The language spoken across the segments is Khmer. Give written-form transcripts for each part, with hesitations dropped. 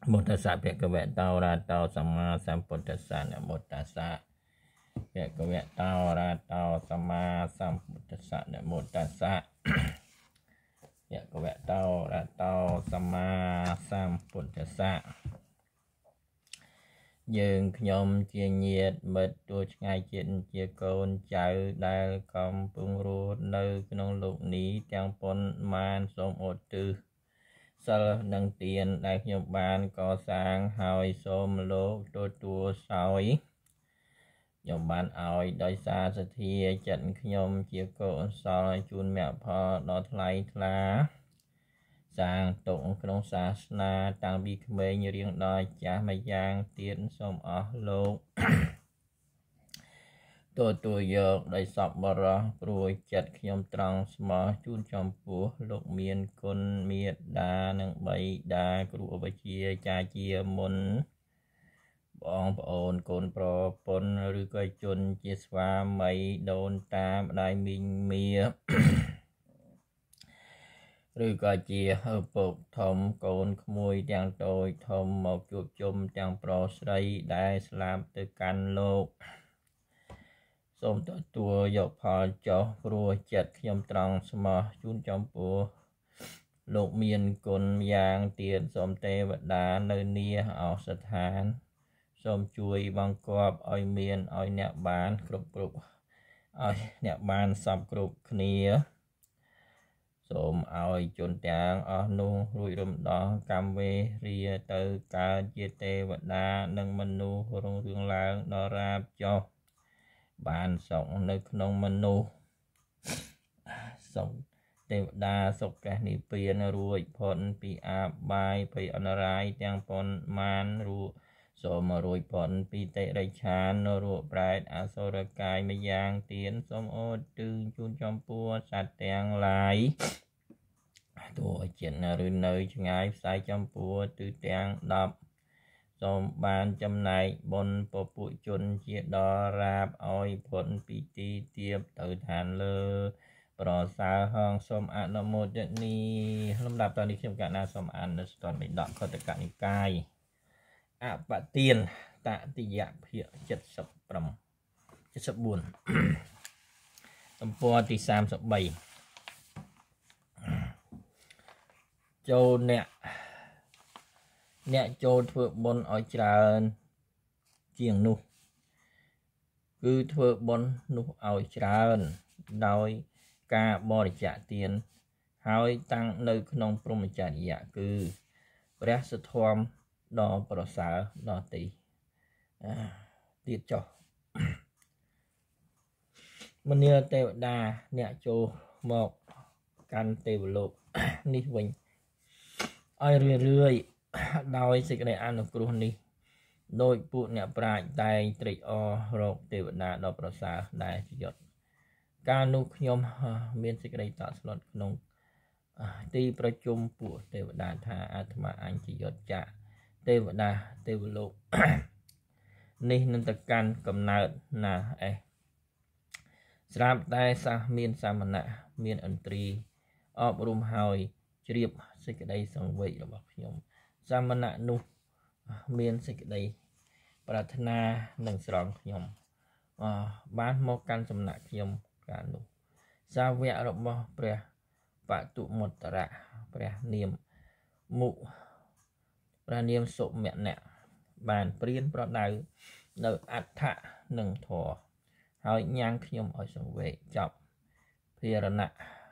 Mô tát xá bhe ka vẹ tao ra tao sama sambuddhassa na mô tát xá bhe ka vẹ tao ra tao sama sambuddhassa na mô tát xá bhe ka vẹ tao ra tao sama sambuddhassa យើងខ្ញុំជាញាតិមិត្តទោះឆ្ងាយជាតិជាកូនចៅដែលកំពុងរស់នៅក្នុងលោកនេះទាំងប៉ុន្មានសូមឧទ្ទិសសិលនិងទានដែលខ្ញុំបានកសាងហើយសូមលោកទទួលសោយខ្ញុំបានឲ្យដោយសារសទ្ធាចិត្តខ្ញុំជាកុសលជូនមគ្គផលដ៏ថ្លៃថ្លាសាងទុកក្នុងសាសនាតាំងពីក្មេងរៀងដល់ចាស់ម្យ៉ាងទៀតសូមអស់លោកទទួលយកដោយសប្បុរសព្រោះចិត្តខ្ញុំត្រង់ស្មោះជូនចំពោះលោកមានគុណមេត្តានិងបិតាគ្រូឧបជាចាជាមុនបងប្អូនកូនប្រពន្ធឬក៏ជនជាស្វាមីដូនតាម្ដាយមីងមាឬក៏ជាឪពុកធំកូនក្មួយទាំងតូចធំមកជួបជុំទាំងប្រុសស្រីដែលស្លាប់ទៅកាន់លោកសូមទទួលយកផលចុះព្រោះចិត្តខ្ញុំត្រង់ស្មោះជូនចំពោះលោកមានគុណយ៉ាងទៀតសូមទេវតានៅនាឱសថឋានសូមជួយបង្គាប់ឲ្យមានឲ្យអ្នកបានគ្រប់ឲ្យអ្នកបានសពគ្រប់គ្នាសូមឲ្យជនទាំងអស់នោះរួចរំដោះកម្មវេរាទៅកើតជាទេវតានិងមនុស្សរុងរឿងឡើងដល់រាបចុះបានសុខនៅក្នុងមនុស្សសុខទេវតាសុខកេះនិព្វានរួចផុតពីអាបាយភ័យអនរាយទាំងប៉ុន្មានសូមរួចផុតពីតិរិច្ឆាននរកប្រែតអសុរកាយម្យ៉ាងទៀតសូមឧទ្ទិសជូនចំពោះសត្វទាំងឡាយទោះចិត្តឬនៅឆ្ងាយផ្សាយចំពោះទិសទាំង10សូមបានចំណែកបុណ្យពពួកជនជាដល់រាបឲ្យផុតពីទីទាបទៅឋានលើប្រសើរហងសូមអនុមោទនីលំដាប់តនេះខ្ញុំកណាសូមអាននៅស្ទន់បិដកខត្តកនិកាយអបទានតតិយភាគ74ទំព័រទី33ចូលអ្នកចូលធ្វើបុណ្យឲ្យច្រើនជាងនោះគឺធ្វើបុណ្យនោះឲ្យច្រើនដោយការបរិច្ចាគទានហើយតាំងនៅក្នុងព្រហ្មចរិយៈគឺព្រះសទ្ធម្មដ៏ប្រសើរដ៏ទៀតចុះមនាលទេវតាអ្នកចូលមកកាន់ទេវលោកនេះវិញឲ្យរឿយដោយសេចក្តីអនុគ្រោះនេះដោយពួកអ្នកប្រាជ្ញតែងត្រេកអររកទេវតាដ៏ប្រសើរដែលជាយត់កាលនោះខ្ញុំមានសេចក្តីតក់ស្លុតក្នុងទីប្រជុំពួកទេវតាថាអាត្មាអញជាយត់ចាក់ទេវតាទេវលោកនេះនឹងទៅកាន់កំណើតណាស្រាប់តែមានសាមណៈមានឥន្ទ្រីអប់រំហើយជ្រាបសេចក្តីសង្វេគរបស់ខ្ញុំសាមណៈនោះមានសេចក្តីប្រាថ្នានឹងស្រង់ខ្ញុំបានមកកាន់សំណាក់ខ្ញុំកាលនោះសាវករបស់ព្រះបតុមុត្តរៈព្រះនាមសុមណៈបានព្រានប្រដៅនៅអដ្ឋៈនិងធរហើយញ៉ាំងខ្ញុំឲ្យសង្វេគចប់ភារណៈ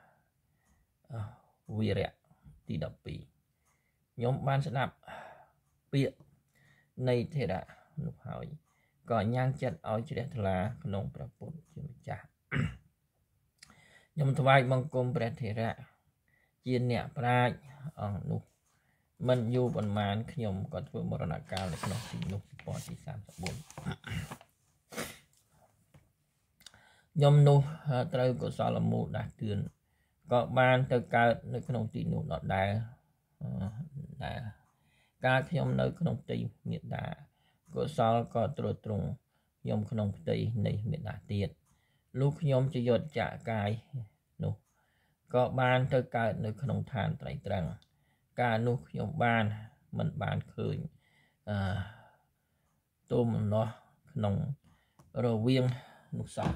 វីរៈទី12ខ្ញុំបានស្ដាប់ពាក្យនៃធរៈនោះហើយក៏ញ៉ាំងចិត្តឲ្យជ្រះថ្លាក្នុងព្រះពុទ្ធជាម្ចាស់ខ្ញុំថ្វាយបង្គំព្រះធរៈជាអ្នកប្រាជ្ញអង្គនោះមិនយូរប៉ុន្មានខ្ញុំក៏ធ្វើមរណកាលនៅក្នុងទីនោះពណ៌ទី34ខ្ញុំនោះត្រូវកុសលមូលដាស់តឿនក៏បានទៅកើតនៅក្នុងទីនោះដដែលកាលខ្ញុំនៅក្នុងផ្ទៃមេត្តាកុសលក៏ទ្រទ្រង់ខ្ញុំក្នុងផ្ទៃនៃមេត្តាទៀតលុះខ្ញុំជាយត់ចាក់កាយនោះក៏បានទៅកើតនៅក្នុងឋានត្រៃត្រង់កាលនោះខ្ញុំបាន mình bàn khơi tôm nó nồng rồi viên nục sọ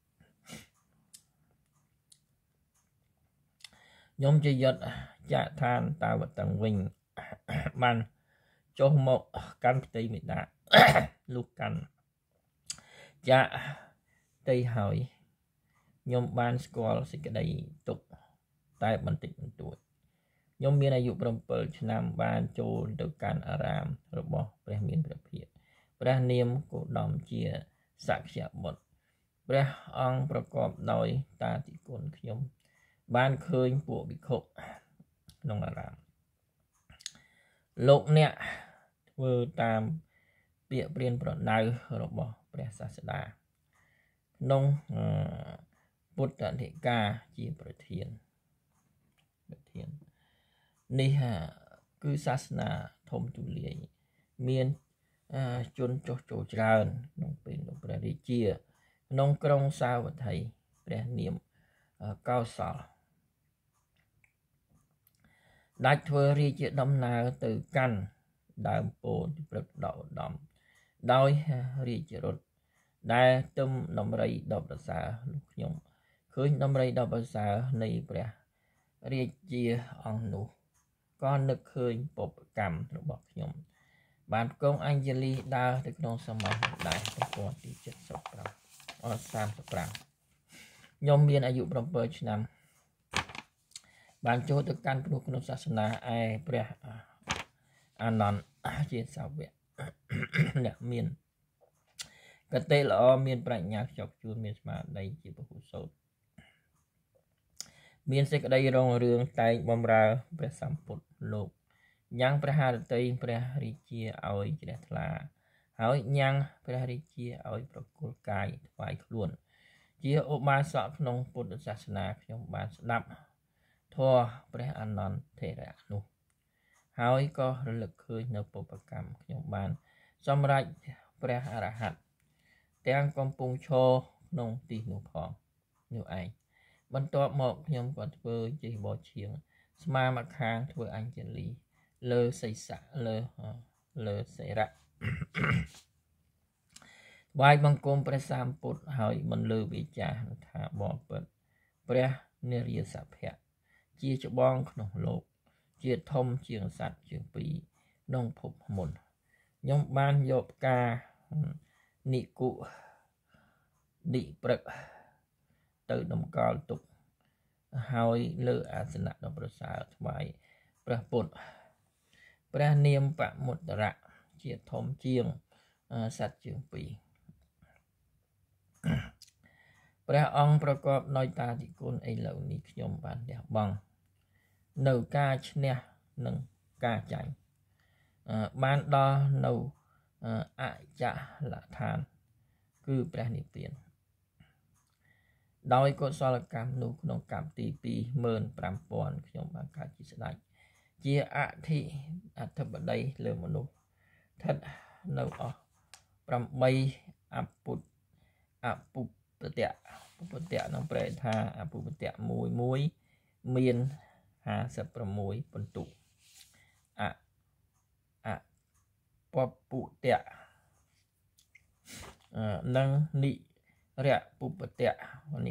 nhóm chơi giật chạ than tao vật tầng vinh ban cho một căn tây mình đã lúc căn chạ tây hỏi nhóm ban school sẽ cái đây tục tại bản tịch tuổi nhóm miềnอายุ 7 ឆ្នាំបានចូលទៅកាន់អារាមរបស់ព្រះមានព្រះភិក្ខព្រះនាមគោតមជាសក្យបុត្រព្រះអង្គប្រកបដោយតាតិគុណខ្ញុំបានឃើញពួកភិក្ខុក្នុងអារាមលោកអ្នកធ្វើតាមពាក្យព្រានប្រដៅរបស់ព្រះសាស្តាក្នុងពុទ្ធនិកាយជាប្រធាននេះគឺសាសនាធំទូលាយមានជនចុះចូលច្រើនក្នុងពេលនោះព្រះរាជាក្នុងក្រុងសាវត្ថីព្រះនាមកោសលដាច់ធ្វើរាជាដំណើរទៅកាន់ដើមពោធិព្រឹកដ៏ឧត្តមដោយរាជរថដែលទឹមដំរីដ៏ប្រសើរលោកខ្ញុំឃើញដំរីដ៏ប្រសើរនៃព្រះរាជាអង្គនោះក៏នឹកឃើញបុព្វកម្មរបស់ខ្ញុំបានគង់អញ្ជលីដើរទៅក្នុងសម័យនោះដែរទំព័រទី75 35ខ្ញុំមានអាយុ 7 ឆ្នាំបានចូលទៅកាន់ភ្នោះក្នុងសាសនាឯព្រះអានន្ទជាសាវកអ្នកមានកតេល្អមានប្រាជ្ញាខ្ជាប់ខ្ជួនមានស្មារតីជាពហុសោតមានសេចក្តីរុងរឿងតែងបំរើព្រះសម្ពុទ្ធលោកញ៉ាំងព្រះハរតីព្រះរាជាឲ្យជ្រះថ្លាហើយញ៉ាំងព្រះរាជាឲ្យប្រគល់កាយថ្វាយខ្លួនជាឧបាសកក្នុងពុទ្ធសាសនាខ្ញុំបានស្ដាប់ធម៌ព្រះអានន្ទថេរៈនោះហើយក៏រលឹកឃើញនៅបុព្វកម្មខ្ញុំបានសម្រេចព្រះអរហន្តទាំងកំពុងឈរក្នុងទីនោះផងនោះឯងបន្ទាប់មកខ្ញុំក៏ធ្វើជាបោឈៀងស្មាមកខាងធ្វើអញ្ជលីលើសីស័កលើសិរៈវាយបង្គំព្រះសម្ពុទ្ធហើយបន្លឺវិចារថាបងពិតព្រះនារាសភៈជាច្បងក្នុងលោកជាធំជាងសត្វជាងពីរក្នុងភពមុនខ្ញុំបានយកផ្កានិគុឌិព្រឹកទៅតម្កល់ទុកហើយលើអាសនៈដ៏ប្រសើរថ្វាយព្រះពុទ្ធព្រះនាមបមុត្តរៈជាធំជាងសត្វជាងពីរព្រះអង្គប្រកបដោយតាធិគុណឥឡូវនេះខ្ញុំបានលះបង់នៅការឈ្នះនិងការចាញ់បានដល់នៅអចលដ្ឋានគឺព្រះនិព្វានដោយកុសលកម្មនោះក្នុងកម្មទី 25,000 ខ្ញុំបានកើតជាស្ដេចជាអធិបតីលើមនុស្សស្ថិតនៅអស់8អពុពតៈនឹងប្រែថាអពុពតៈមួយមាន56បន្ទុកអពពុតៈនិងនិរៈពុពតៈ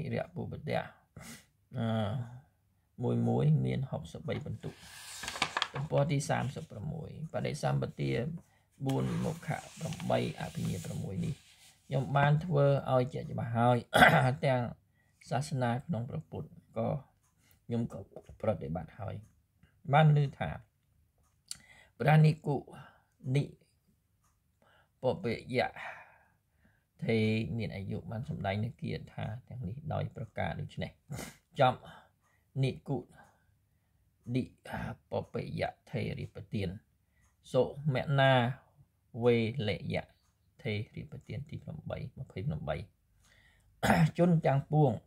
មួយមាន63បន្ទុកទំព័រទី36បដិសម្បទា4វិមុខៈ8អភិញ្ញា6នេះខ្ញុំបានធ្វើឲ្យជាច្បាស់ហើយទាំងសាសនាក្នុងព្រះពុទ្ធក៏ខ្ញុំក៏ប្រតិបត្តិហើយបានឮថាព្រះនិគុនិពពយៈថេមានអាយុបានសម្ដែងនៅគាថាទាំងនេះដោយប្រការដូចនេះចប់និគុឌិពពយៈថេរិបទានសុមណាវេលយៈថេរិបទានទី28ជនទាំងពួង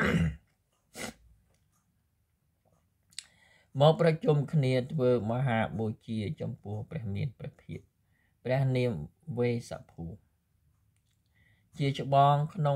មកប្រជុំគ្នាធ្វើមហាបូជាចំពោះព្រះមានព្រះភិក្ខព្រះនាមវេសភូជាច្បងក្នុង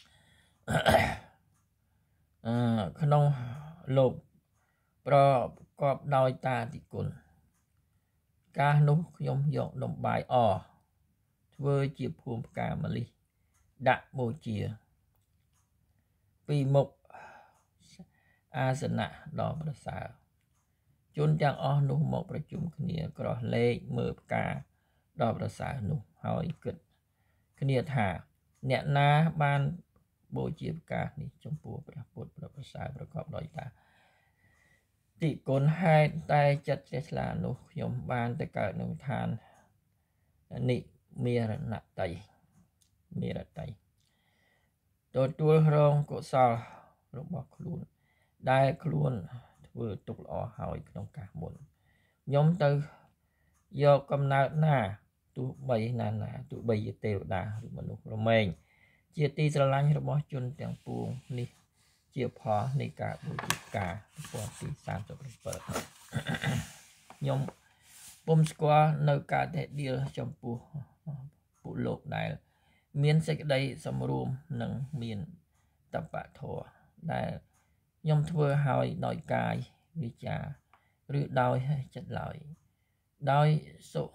លោកกอบดอยตาติกุลกานุยมยกลมบายอทเวจีภูมิกามลิดะโบเจียปีมกอาสนะดอกประสาจนจังอนุหมกประชุมគ្នាក្រោះលេខមើលផ្កាដល់ប្រសើរនោះហើយគិតគ្នាថាអ្នកណាបានបូជាផ្កានេះចំពោះព្រះពុទ្ធព្រះប្រសើរប្រកបដោយតាទីគុណហេតុតែចិត្តជ្រះថ្លានោះខ្ញុំបានទៅកើតនៅឋាននិមេរណតីមេរតីទទួលរងកុសលរបស់ខ្លួនដែលខ្លួនធ្វើទុកល្អហើយក្នុងកាលមុនខ្ញុំទៅយកកំណើតណាទោះបីណាទោះបីជាទេវតាឬមនុស្សរមែងជាទីស្រឡាញ់របស់ជនទាំងពួងនេះជាផលនៃការបូជាផ្កាពណ៌ទី37ខ្ញុំពុំស្គាល់នៅការតេដៀលចំពោះពួកលោកដែលមានសេចក្តីសម្រួមនិងមានតបៈធម៌ដែលខ្ញុំធ្វើឲ្យដោយកាយវិចារឬដោយចិត្តឡើយដោយសុ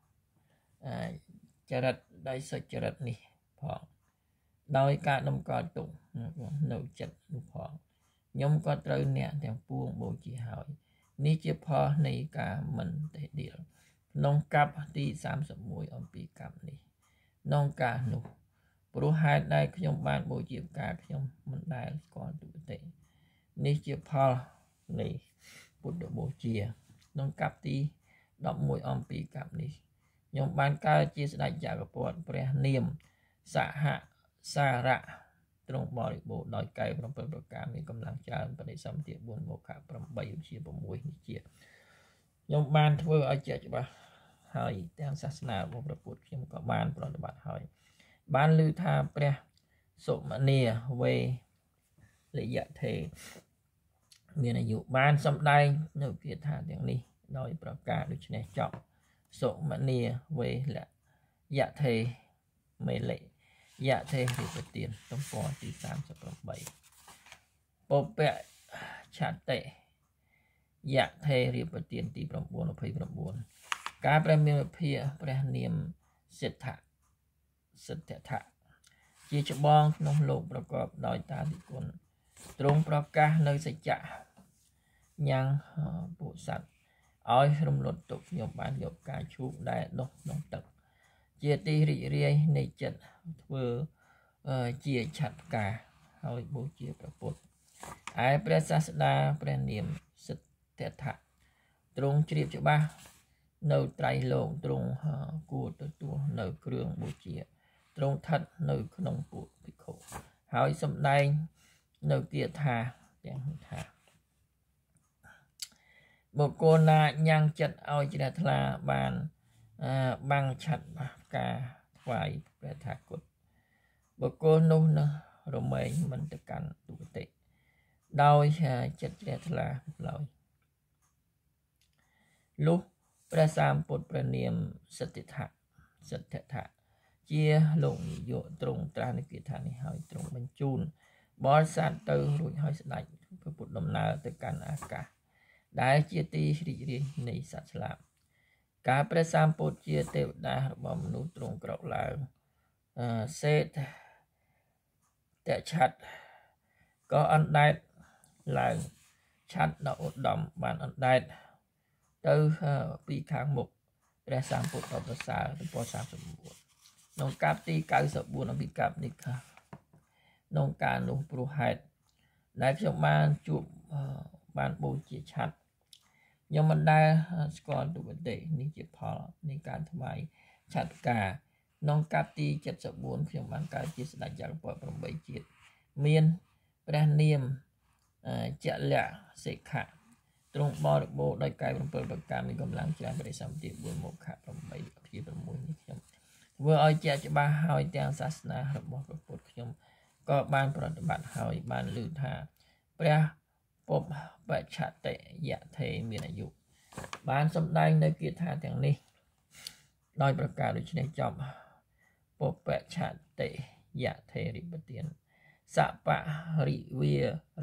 ចរិតដោយសុចរិតនេះផងដោយការតម្កល់ទុកនៅចិត្តនោះផងខ្ញុំក៏ត្រូវអ្នកទាំងពួងបូជាហើយនេះជាផលនៃការមិនទេដៀលក្នុងកັບទី31អំពីកັບនេះក្នុងការនោះព្រោះហេតុដែលខ្ញុំបានបូជាផ្កាខ្ញុំមិនដែលស្គាល់ទុតិនេះជាផលនៃពុទ្ធបូជាក្នុងកັບទី11អំពីកັບនេះខ្ញុំបានកើតជាស្ដេចចក្រពត្តិព្រះនាមសហសារៈទ្រង់បរិបូរណ៍ដោយកែ7ប្រការមានកម្លាំងច្រើនបដិសម្ភារ4មកខ8វិជា6នេះជាខ្ញុំបានធ្វើឲ្យជាក់ច្បាស់ហើយទាំងសាសនារបស់ព្រះពុទ្ធខ្ញុំក៏បានប្រតិបត្តិហើយបានឮថាព្រះសុមនីវេលយៈថេមានអាយុបានសម្ដែងនៅគាថាទាំងនេះដោយប្រការដូចនេះចប់សុមនីវេលយៈថេមេលយៈថេរិបទានទំព័រទី38ពពៈឆតិយៈថេរិបទានទី929ការព្រះមានភាព្រះនាមសិទ្ធៈជាច្បងក្នុងលោកប្រកបដោយតាធិគុណទ្រង់ប្រកាសនៅសច្ចៈញ៉ាំងពុស័តឲ្យរំលត់ទុកខ្ញុំបានយកការឈូកដែលដុះក្នុងទឹកជាទីរីករាយនៃចិត្តធ្វើជាឆ័ត្រផ្កាហើយបូជាព្រះពុទ្ធឯព្រះសាស្តាព្រះនាមសិទ្ធៈទ្រង់ជ្រាបច្បាស់នៅត្រៃលោកទ្រង់គួរទទួលនៅគ្រឿងបូជាទ្រង់ស្ថិតនៅក្នុងពួកភិក្ខុហើយសម្ដែងនៅគាថាទាំងថាបុគ្គលណាញ៉ាំងចិត្តឲ្យជ្រះថ្លាបានបាំងឆ័ត្រផ្កាថ្វាយព្រះថាគតបុគ្គលនោះរមែងមិនទៅកាន់ទុគតិដោយចិត្តជ្រះថ្លាឡើយលុះព្រះសម្ពុទ្ធព្រះនាមសិទ្ធៈជាលោកនាយកទ្រង់ត្រាស់នៅគាថានេះហើយទ្រង់បញ្ជូនបរិស័ទទៅរួចហើយស្ដេចព្រះពុទ្ធដំណើរទៅកាន់អាកាសដែលជាទីរីករាយនៃសត្វស្លាប់ការព្រះសម្ពុទ្ធជាទេវតារបស់មនុស្សទ្រង់ក្រោកឡើងសេតឆ័ត្រក៏អណ្ដែតឡើងឆ័ត្រដ៏ឧត្តមបានអណ្ដែតទៅពីខាងមុខព្រះសម្ពុទ្ធដ៏ប្រសើរទំព័រ39ក្នុងកាប់ទី94អំពីកាប់នេះក្នុងការនោះព្រោះហេតុដែលខ្ញុំបានជួបបានបូជាឆ័ត្រខ្ញុំមិនដែលស្គាល់ទុគតិនេះជាផលនៃការថ្វាយឆ័ត្រផ្កាក្នុងកាប់ទី74ខ្ញុំបានកើតជាស្ដេចចក្រពត្តិ8ជាតិមានព្រះនាមចលៈសិក្ខៈទ្រង់បរិបូរណ៍ដោយកែ7ប្រការមានកម្លាំងច្រើនបរិសម្ភារ4មកខ8វិជា6នេះខ្ញុំធ្វើឲ្យជាក់ច្បាស់ហើយទាំងសាសនារបស់ព្រះពុទ្ធខ្ញុំក៏បានប្រតិបត្តិហើយបានឮថាព្រះពុបបច្ឆតិយៈថេមានអាយុបានសម្ដែងនៅគាថាទាំងនេះដោយប្រការដូចនេះចប់ពុបច្ឆតិយៈថេរិបទានសបរិវារ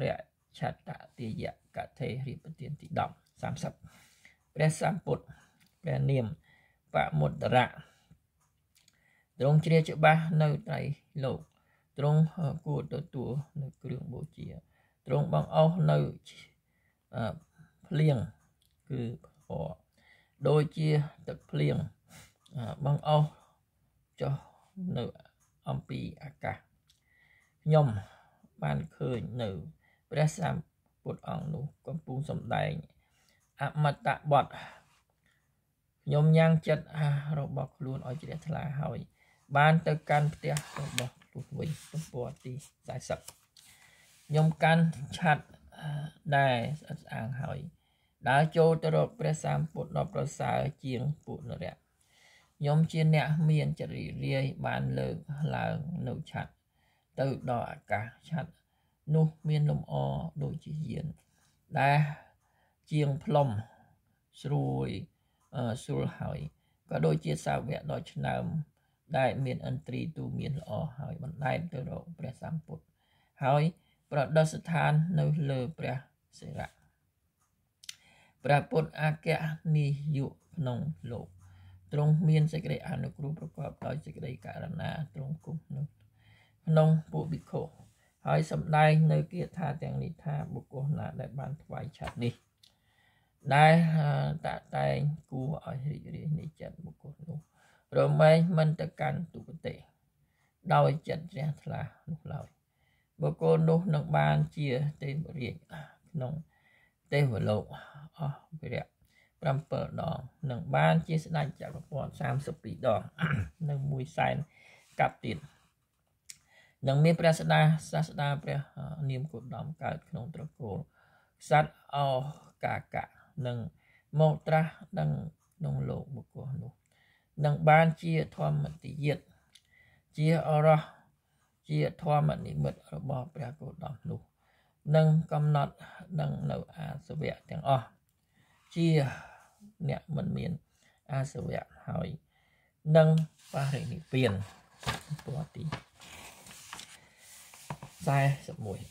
ឆាតតិយកថេរៀបប្រទានទី10 30ព្រះសម្ពុទ្ធព្រះនាមបមុត្តរៈទ្រង់ជ្រាបច្បាស់នៅត្រៃលោកទ្រង់គួរទទួលនៅគ្រឿងបូជាទ្រង់បង្អស់នៅភ្លៀងគឺពណ៌ដូចជាទឹកភ្លៀងបង្អស់ចុះនៅអំពីអាកាសខ្ញុំបានឃើញនៅព្រះសម្ពុទ្ធអង្គនោះកំពុងសម្ដែងអមតបទខ្ញុំញ៉ាំងចិត្តរបស់ខ្លួនឲ្យជ្រះថ្លាហើយបានទៅកាន់ផ្ទះរបស់ខ្លួនវិញទំព័រទី40ខ្ញុំកាន់ឆាត់ដែលស្អិតស្អាងហើយដើរចូលទៅរកព្រះសម្ពុទ្ធដ៏ប្រសើរជាងពួកនរៈខ្ញុំជាអ្នកមានចរិយារាយបានលើកឡើងនៅឆាត់ទៅដល់អាកាសឆាត់នោះមានលំអដូចជាយានដែលជាងផ្លុំស្រួយស្រួលហើយក៏ដូចជាសាវកដ៏ឆ្នើមដែលមានឥន្ទ្រីទូមានល្អហើយបណ្ដែតទៅរកព្រះសម្ពុទ្ធហើយប្រដិស្ថាននៅលើព្រះសិរៈព្រះពុទ្ធអគ្គនាយកក្នុងលោកទ្រង់មានសេចក្តីអនុគ្រោះប្រកបដោយសេចក្តីករុណាទ្រង់គង់នៅក្នុងពួកភិក្ខុហើយសម្ដែងនៅគាថាទាំងនេះថាបុគ្គលណាដែលបានថ្វាយឆាត់នេះដែលតាក់តែងគួរឲ្យរីករាយនៃចិត្តបុគ្គលនោះរមែងមិនទៅកាន់ទុគតិដោយចិត្តជ្រះថ្លានោះឡើយបុគ្គលនោះនឹងបានជាទេវរាជក្នុងទេវលោកអស់វិរៈ7 ដងនឹងបានជាស្ដេចចក្រពត្តិ32 ដងនៅ100,000 កាប់ទៀតនឹងមានព្រះសាស្តាព្រះនាមគោតមកើតក្នុងត្រកូលក្សត្រអោកាកៈនឹងមកត្រាស់ដឹងក្នុងលោកបុគ្គលនោះនឹងបានជាធម្មតិយិតជាអរោះជាធម្មនិមិត្តរបស់ព្រះគោតមនោះនឹងកំណត់ដឹងនៅអាសវៈទាំងអស់ជាអ្នកមិនមានអាសវៈហើយនឹងបរិនិព្វានពរទី41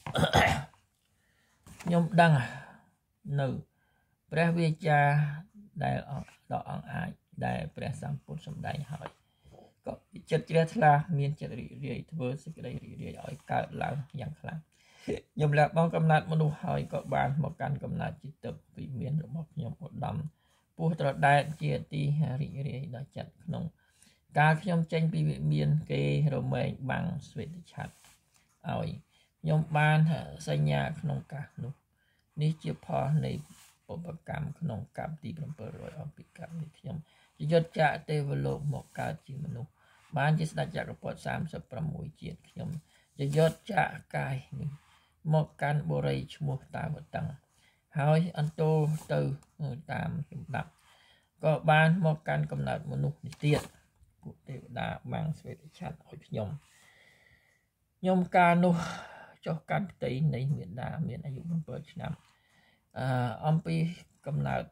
ខ្ញុំដឹងនៅព្រះវាចាដែលដ៏អង្អាចដែលព្រះសម្ពុទ្ធសម្ដែងហើយក៏ចិត្តជ្រះថ្លាមានចិត្តរីករាយធ្វើសេចក្តីរីករាយឲ្យកើតឡើងយ៉ាងខ្លាំងខ្ញុំលះបង់កំណត់មនុស្សហើយក៏បានមកកាន់កំណត់ជាទឹកវិមានរបស់ខ្ញុំឧត្តមពោះត្រដែតជាទីរីករាយដល់ចិត្តក្នុងកាលខ្ញុំចេញពីវិមានគេរមែងបាំងស្វេតឆ័ត្រឲ្យខ្ញុំបានសញ្ញាក្នុងកាសនោះនេះជាផលនៃបុព្វកម្មក្នុងកម្មទី700អំពីកម្មនេះខ្ញុំជាយុទ្ធចក្រទេវលោកមកកើតជាមនុស្សបានជាស្ដេចចក្រពត្តិ36 ជាតិខ្ញុំជាយុទ្ធចក្រកាយនេះមកកាន់បុរីឈ្មោះតាវតឹងហើយអន្តោទៅតាមលំដាប់ក៏បានមកកាន់កំណើតមនុស្សនេះទៀតពួកទេវតាបាំងស្វេតឆ័ត្រឲ្យខ្ញុំកាលនោះចុះកាន់ផ្ទៃនៃមេដាមានអាយុ7 ឆ្នាំអំពីកំណើត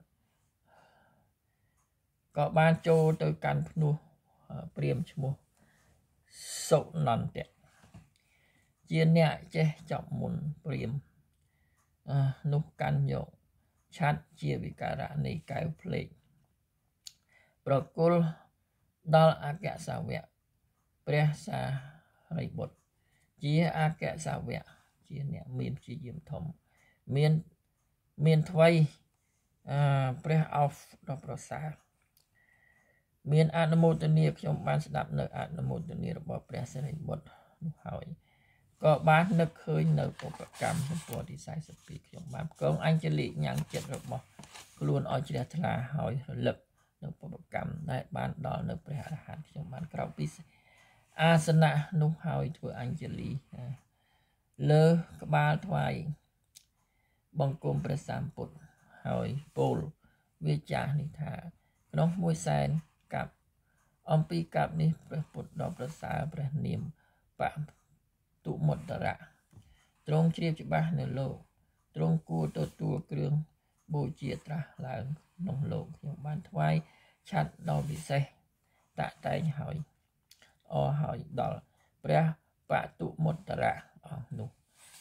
ក៏បានចូលទៅកាន់ភ្នោះព្រាហ្មណ៍ឈ្មោះសុនន្តៈជាអ្នកចេះចាប់មុនព្រាហ្មណ៍នោះកាន់យកឆាត់ជាវិការៈនៃកែវភ្លេចប្រគល់ដល់អគ្គសាវកព្រះសារីបុត្រជាអគ្គសាវកជាអ្នកមានព្យាយាមធំមានថ្វីព្រះអោសដ៏ប្រសើរមានអនុមោទនាខ្ញុំបានស្ដាប់នៅអនុមោទនារបស់ព្រះសារីបុត្រនោះហើយក៏បាននឹកឃើញនៅបុព្វកម្មទំព័រទី42ខ្ញុំបានផ្គងអញ្ជលិញ៉ាំងចិត្តរបស់ខ្លួនឲ្យជ្រះថ្លាហើយរលឹកនៅបុព្វកម្មដែលបានដល់នៅព្រះអរហន្តខ្ញុំបានក្រោកពីអាសនៈនោះហើយធ្វើអញ្ជលិលើក្បាលថ្វាយបង្គំព្រះសម្ពុទ្ធហើយពោលវាចាស់នេះថាក្នុង100,000 កាប់អំពីកាប់នេះព្រះពុទ្ធដ៏ប្រសើរព្រះនាមបទុមុត្តរៈទ្រង់ជ្រាបច្បាស់នៅលោកទ្រង់គួរទទួលគ្រឿងបូជាត្រាស់ឡើងក្នុងលោកខ្ញុំបានថ្វាយឆាត់ដ៏ពិសេសតាក់តែងហើយដល់ព្រះបទុមុត្តរៈអង្គនោះ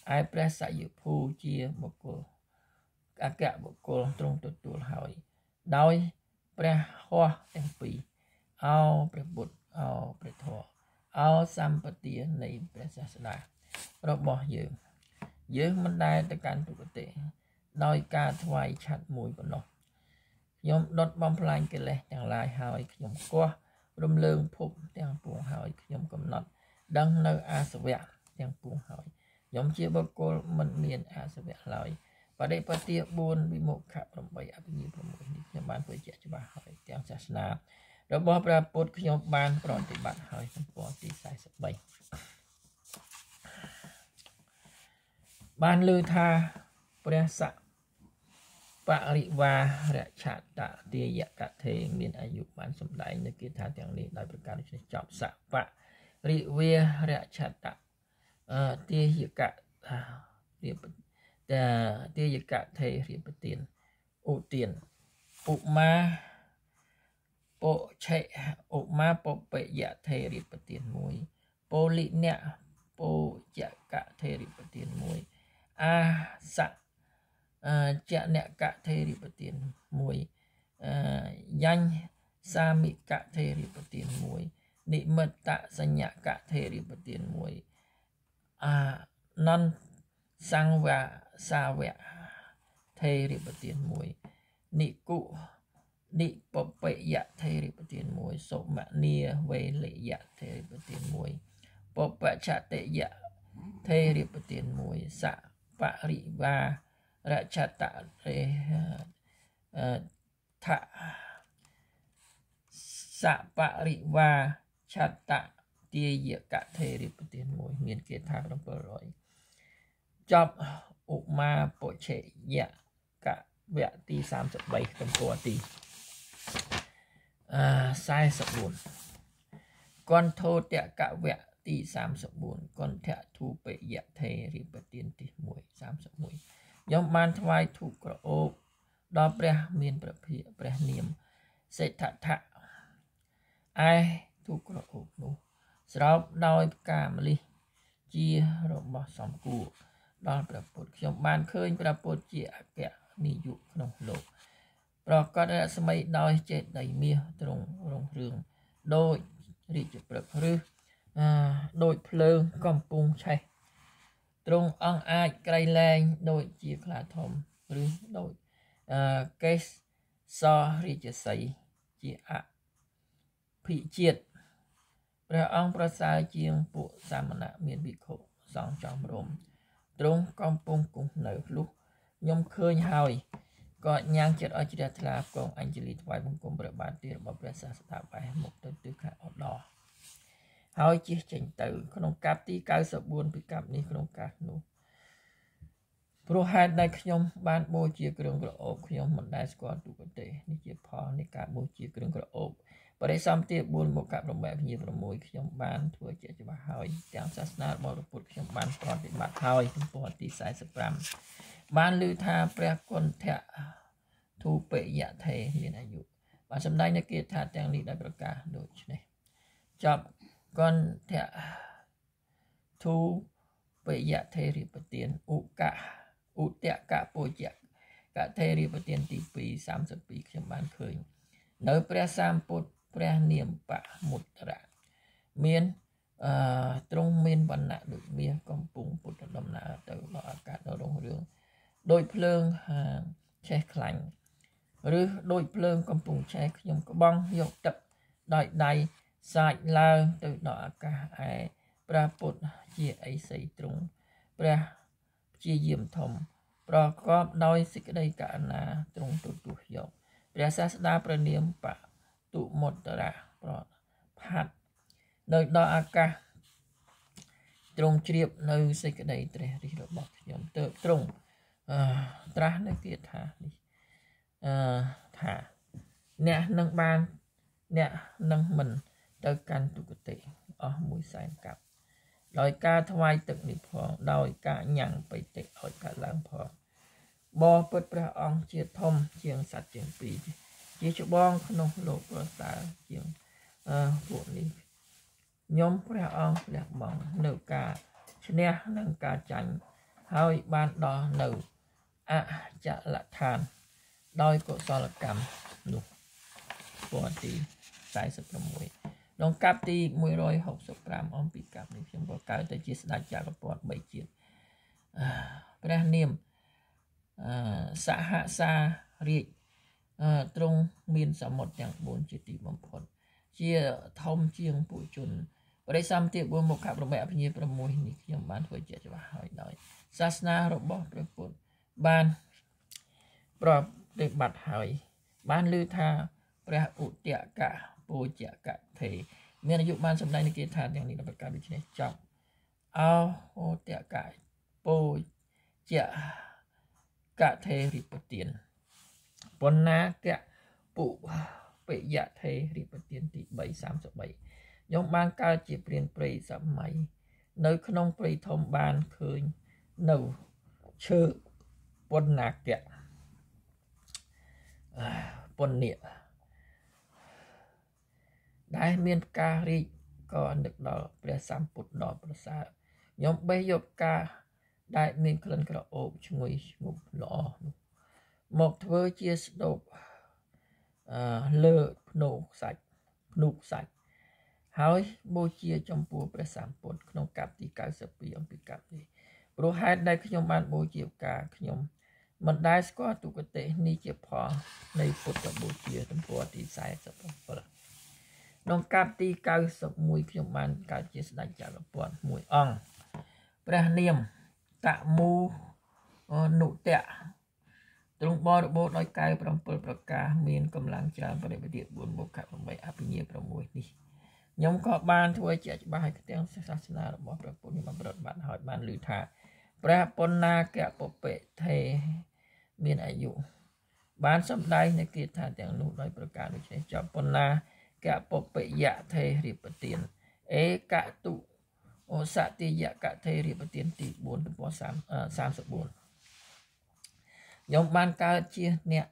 aiព្រះសយុភូជាបុគ្គលអគ្គបុគ្គលទ្រង់ទទួលហើយដោយព្រះហស្ថទាំងពីរអោព្រះពុទ្ធអោព្រះធម៌អោសម្បទានៃព្រះសាស្តារបស់យើងមិនដែលទៅកាន់ទុគតិដោយការថ្វាយឆាត់មួយប៉ុណ្ណោះខ្ញុំដុតបំផ្លាញកិលេសទាំងឡាយហើយខ្ញុំកោះរំលើងភពទាំងពួងហើយខ្ញុំកំណត់ដឹងនៅអាសវៈទាំងពួងហើយខ្ញុំជាបុគ្គលមិនមានអាសវៈឡើយបដិបទា4វិមុខៈ8អភិញ្ញា6នេះខ្ញុំបានបញ្ជាក់ច្បាស់ហើយទាំងសាសនារបស់ព្រះពុទ្ធខ្ញុំបានប្រតិបត្តិហើយទំព័រទី43បានលើថាព្រះសបរិវារឆតទាយកថេមានអាយុបានសម្ដែងនៅគាថាទាំងនេះដោយប្រការដូចនេះចប់សបរិវារឆតទាយកទាយកថេរៀបទានឧទានឧមាពុឆេឧមាពបយថេរៀបទាន1ពលិនៈពោយកថេរៀបទាន1អាសចនកថេរិបទាន1យញ្ញសាមិកថេរិបទាន1និមិត្តសញ្ញកថេរិបទាន1អានន្ទសង្វាសាវៈថេរិបទាន1និគុនិពបយថេរិបទាន1សុមនីវេលយថេរិបទាន1ពបច្ឆតិយថេរិបទាន1សបរិវារឆតរេថសបរិវាឆតទាយកថេរិបទាន1មានគេថា700ចប់ឧមាពុឆេយកវៈទី33ទំព័រទី44កន្ធោតកវៈទី34កន្ធធូបយថេរិបទានទី1 31ខ្ញុំបានថ្វាយធូបក្រអូបដល់ព្រះមានព្រះនាមសេដ្ឋថៈឯធូបក្រអូបនោះស្រោបដោយផ្កាម្លិះជារបស់សំគួរដល់ព្រះពុទ្ធខ្ញុំបានឃើញព្រះពុទ្ធជាអគ្គនាយកក្នុងលោកប្រកបរស្មីដោយចេតិយមាសទ្រង់រុងរឿងដោយរាជព្រឹកឬដោយភ្លើងកំពុងឆេះទ្រង់អង្គអាចក្រៃលែងដូចជាខ្លាធំឬដូចកេសរាជសីជាអភិជាតិព្រះអង្គប្រសើរជាងពួកសាមណៈមានភិក្ខុសង្ឃចំរំទ្រង់កំពុងគង់នៅលុះខ្ញុំឃើញហើយក៏ញ៉ាំងចិត្តអជ្រះថ្លាកងអញ្ជលីថ្វាយបង្គំព្រះបាទទីរបស់ព្រះសាស្តាបែរមុខទៅទិសខាងឧត្តរហើយជិះចេញទៅក្នុងកាប់ទី94ពីកាប់នេះក្នុងកាសនោះព្រោះហេតុដែលខ្ញុំបានបូជាគ្រឿងក្រអូបខ្ញុំមិនដែលស្គាល់ទុគតិនេះជាផលនៃការបូជាគ្រឿងក្រអូបបរិសម្ភារ4មកក8វិញ្ញា6ខ្ញុំបានធ្វើជាច្បាស់ហើយទាំងសាសនារបស់ព្រះពុទ្ធខ្ញុំបានប្រតិបត្តិហើយទំព័រទី45បានលើថាព្រះគុណធៈធូបយថេមានអាយុបានសម្ដែងនៅគាថាទាំងនេះដោយប្រការដូចនេះចប់គុណធៈធូបយថេរិបទានឧតកពោជៈកថេរិបទានទី2 32ខ្ញុំបានឃើញនៅព្រះសម្ពុទ្ធព្រះនាមបមុត្តរៈមានទ្រង់មានវណ្ណៈដូចមាសកំពុងពុទ្ធដំណើរទៅដល់អាកាសដ៏រុងរឿងដោយភ្លើងឆេះខ្លាញ់ឬដោយភ្លើងកំពុងឆេះខ្ញុំក្បង់យកទឹកដោយដៃសាច់ឡើងទៅដល់អាកាសឯព្រះពុទ្ធជាអីសីទ្រង់ព្រះព្យាយាមធំប្រកបដោយសេចក្តីករុណាទ្រង់ទទួលយកព្រះសាស្តាព្រះនាមបទុមុត្តរៈប្រផាត់នៅដល់អាកាសទ្រង់ជ្រាបនៅសេចក្តីត្រេះរិះរបស់ខ្ញុំទើបទ្រង់ត្រាស់នៅគាថានេះថាអ្នកនឹងបានអ្នកនឹងមិនទៅកាន់ទុគតិអស់មួយសែនកាប់ដោយការថ្វាយទឹកនេះផងដោយការញ៉ាំងបិតិឲ្យកើតឡើងផងបបពុតព្រះអង្គជាធំជាងសត្វជាងពីរជាច្បងក្នុងលោកប្រសើរជាងពួកនេះខ្ញុំព្រះអង្គលះបង់នៅការឈ្នះនិងការចាញ់ហើយបានដល់នៅអចលដ្ឋានដោយកុសលកម្មនោះពណ៌ទី46ដងកាប់ទី165អំពីកាប់នេះខ្ញុំក៏កើតទៅជាស្ដេចចក្រពត្តិ3ជាតិព្រះនាមសហសារាជទ្រង់មានសមុទ្រទាំង4ជាទីបំផុតជាធំជាងពួកជនបរិសម្ភារ4មុខប្រមេអភិញ្ញា6នេះខ្ញុំបានធ្វើជាច្បាស់ហើយដោយសាសនារបស់ព្រះពុទ្ធបានប្រតិបត្តិហើយបានលើថាព្រះឧទកៈពោជកៈថេមានអាយុបានសម្ដែងនៅគេថាទាំងនេះដល់ប្រកាសដូច្នេះចប់អោឧទកៈពោជកៈថេរិពទានបណ្ណាកៈពុបយៈថេរិពទានទី333ខ្ញុំបានកើតជាព្រានព្រៃសម័យនៅក្នុងព្រៃធំបានឃើញនៅឈើបណ្ណាកៈពុណ្យដែលមានផ្ការីកក៏នឹកដល់ព្រះសម្ពុទ្ធដ៏ប្រសើរខ្ញុំបេះយកផ្កាដែលមានក្លិនក្រអូបឈ្ងុយឈ្ងប់ល្អនោះមកធ្វើជាស្ដូបលើភ្នូកសាច់ហើយបូជាចំពោះព្រះសម្ពុទ្ធក្នុងកាប់ទី92អំពីកាប់នេះព្រោះហេតុដែលខ្ញុំបានបូជាផ្កាខ្ញុំមិនដែលស្គាល់ទុគតិនេះជាផលនៃពុទ្ធបូជាទំព័រទី47ក្នុងកាប់ទី91ខ្ញុំបានកើតជាស្ដេចចក្រពត្តិមួយអង្គព្រះនាមតមូនុតៈទ្រង់បរិបូរណ៍ដោយកែវ7ប្រការមានកម្លាំងច្រើនបរិបត្តិ4មុខ8អភិញ្ញា6នេះខ្ញុំក៏បានធ្វើជាច្បាស់ឲ្យទាំងសាសនារបស់ព្រះពុទ្ធខ្ញុំបានប្រតិបត្តិហើយបានឮថាព្រះបណ្ណាកៈពុពេថេមានអាយុបានសម្ដែងនៅគាថាទាំងនោះដោយប្រការដូចនេះចប់បណ្ណាកៈពុពេយៈថេរិពទានអេកតុអូសតិយកៈថេរិពទានទី4ទំព័រ34ខ្ញុំបានកើតជាអ្នក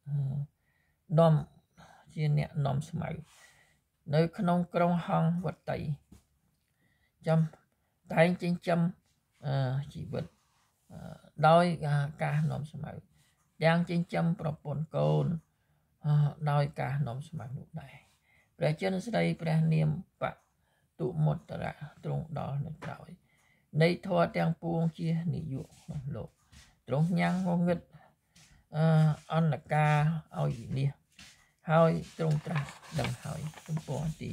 នាំស្មៅនៅក្នុងក្រុងហង្សវតីចាំតែងចិញ្ចឹមជីវិតដោយការនាំស្មៅយ៉ាងចិញ្ចឹមប្រពន្ធកូនដោយការនាំស្មៅនោះដែរព្រះចិនស្រីព្រះនាមបតុមុត្តរៈទ្រង់ដល់នៅក្រោយនៃធម៌ទាំងពួងជានិយុក្នុងលោកទ្រង់ញ៉ាំងងងឹតអន្តការឲ្យវិនិច្ឆ័យហើយទ្រង់ត្រាស់ដឹងហើយទំព័រទី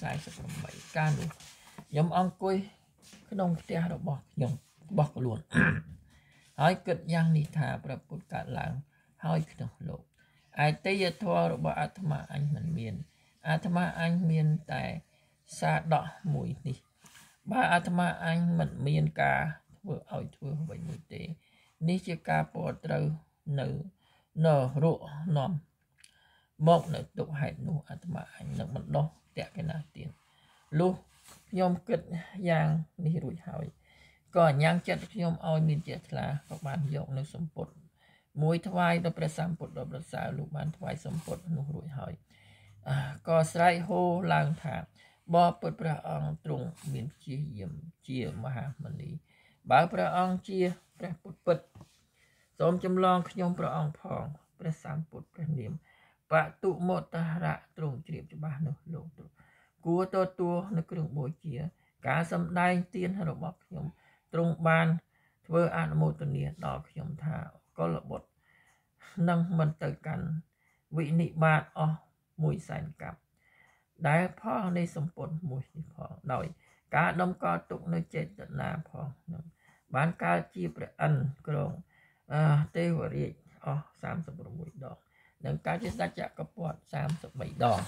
48ការនោះខ្ញុំអង្គុយក្នុងផ្ទះរបស់ខ្លួនហើយគិតយ៉ាងនេះថាព្រះពុទ្ធកើតឡើងហើយក្នុងលោកឯតេយ្យធម៌របស់អាត្មាអញមិនមានអាត្មាអញមានតែសាដកមួយនេះបើអាត្មាអញមិនមានការធ្វើអ្វីមួយទេនេះជាការពោលត្រូវនៅរកនាំមកនៅទុកហេតុនោះអាត្មាអញនឹងបណ្ដោះតក្កណាទៀតលុះខ្ញុំគិតយ៉ាងនេះរួចហើយក៏អញ្ញាំងចិត្តខ្ញុំឲ្យមានជាថ្លាក៏បានយកនៅសម្ពុតមួយថ្វាយដល់ព្រះសម្ពុទ្ធដ៏ប្រសើរលោកបានថ្វាយសម្ពុតនោះរួចហើយក៏ស្រែកហូរឡើងថាបបពុទ្ធព្រះអង្គទ្រង់មានព្យាយាមជាមហាមុនីបើព្រះអង្គជាព្រះពុទ្ធពិតសូមចម្លងខ្ញុំព្រះអង្គផងព្រះសម្ពុទ្ធព្រះនាមបតុមត្តរៈទ្រង់ជ្រាបច្បាស់នោះលោកទ្រង់គួរទទួលនៅគ្រឿងបូជាការសម្ដែងទានរបស់ខ្ញុំទ្រង់បានធ្វើអនុមោទនាដល់ខ្ញុំថាកុលបុត្រនឹងមិនទៅកាន់វិនិបាតអស់100,000 កាប់ដែលផលនៃសម្ពុតមួយនេះផងដោយការដំកល់ទុកនៅចេតនាផងនឹងបានកើតជាព្រះអិនក្រុងទេវរាជអស់36ដងនិងកើតជាស្ដេចចក្រពត្តិ33ដង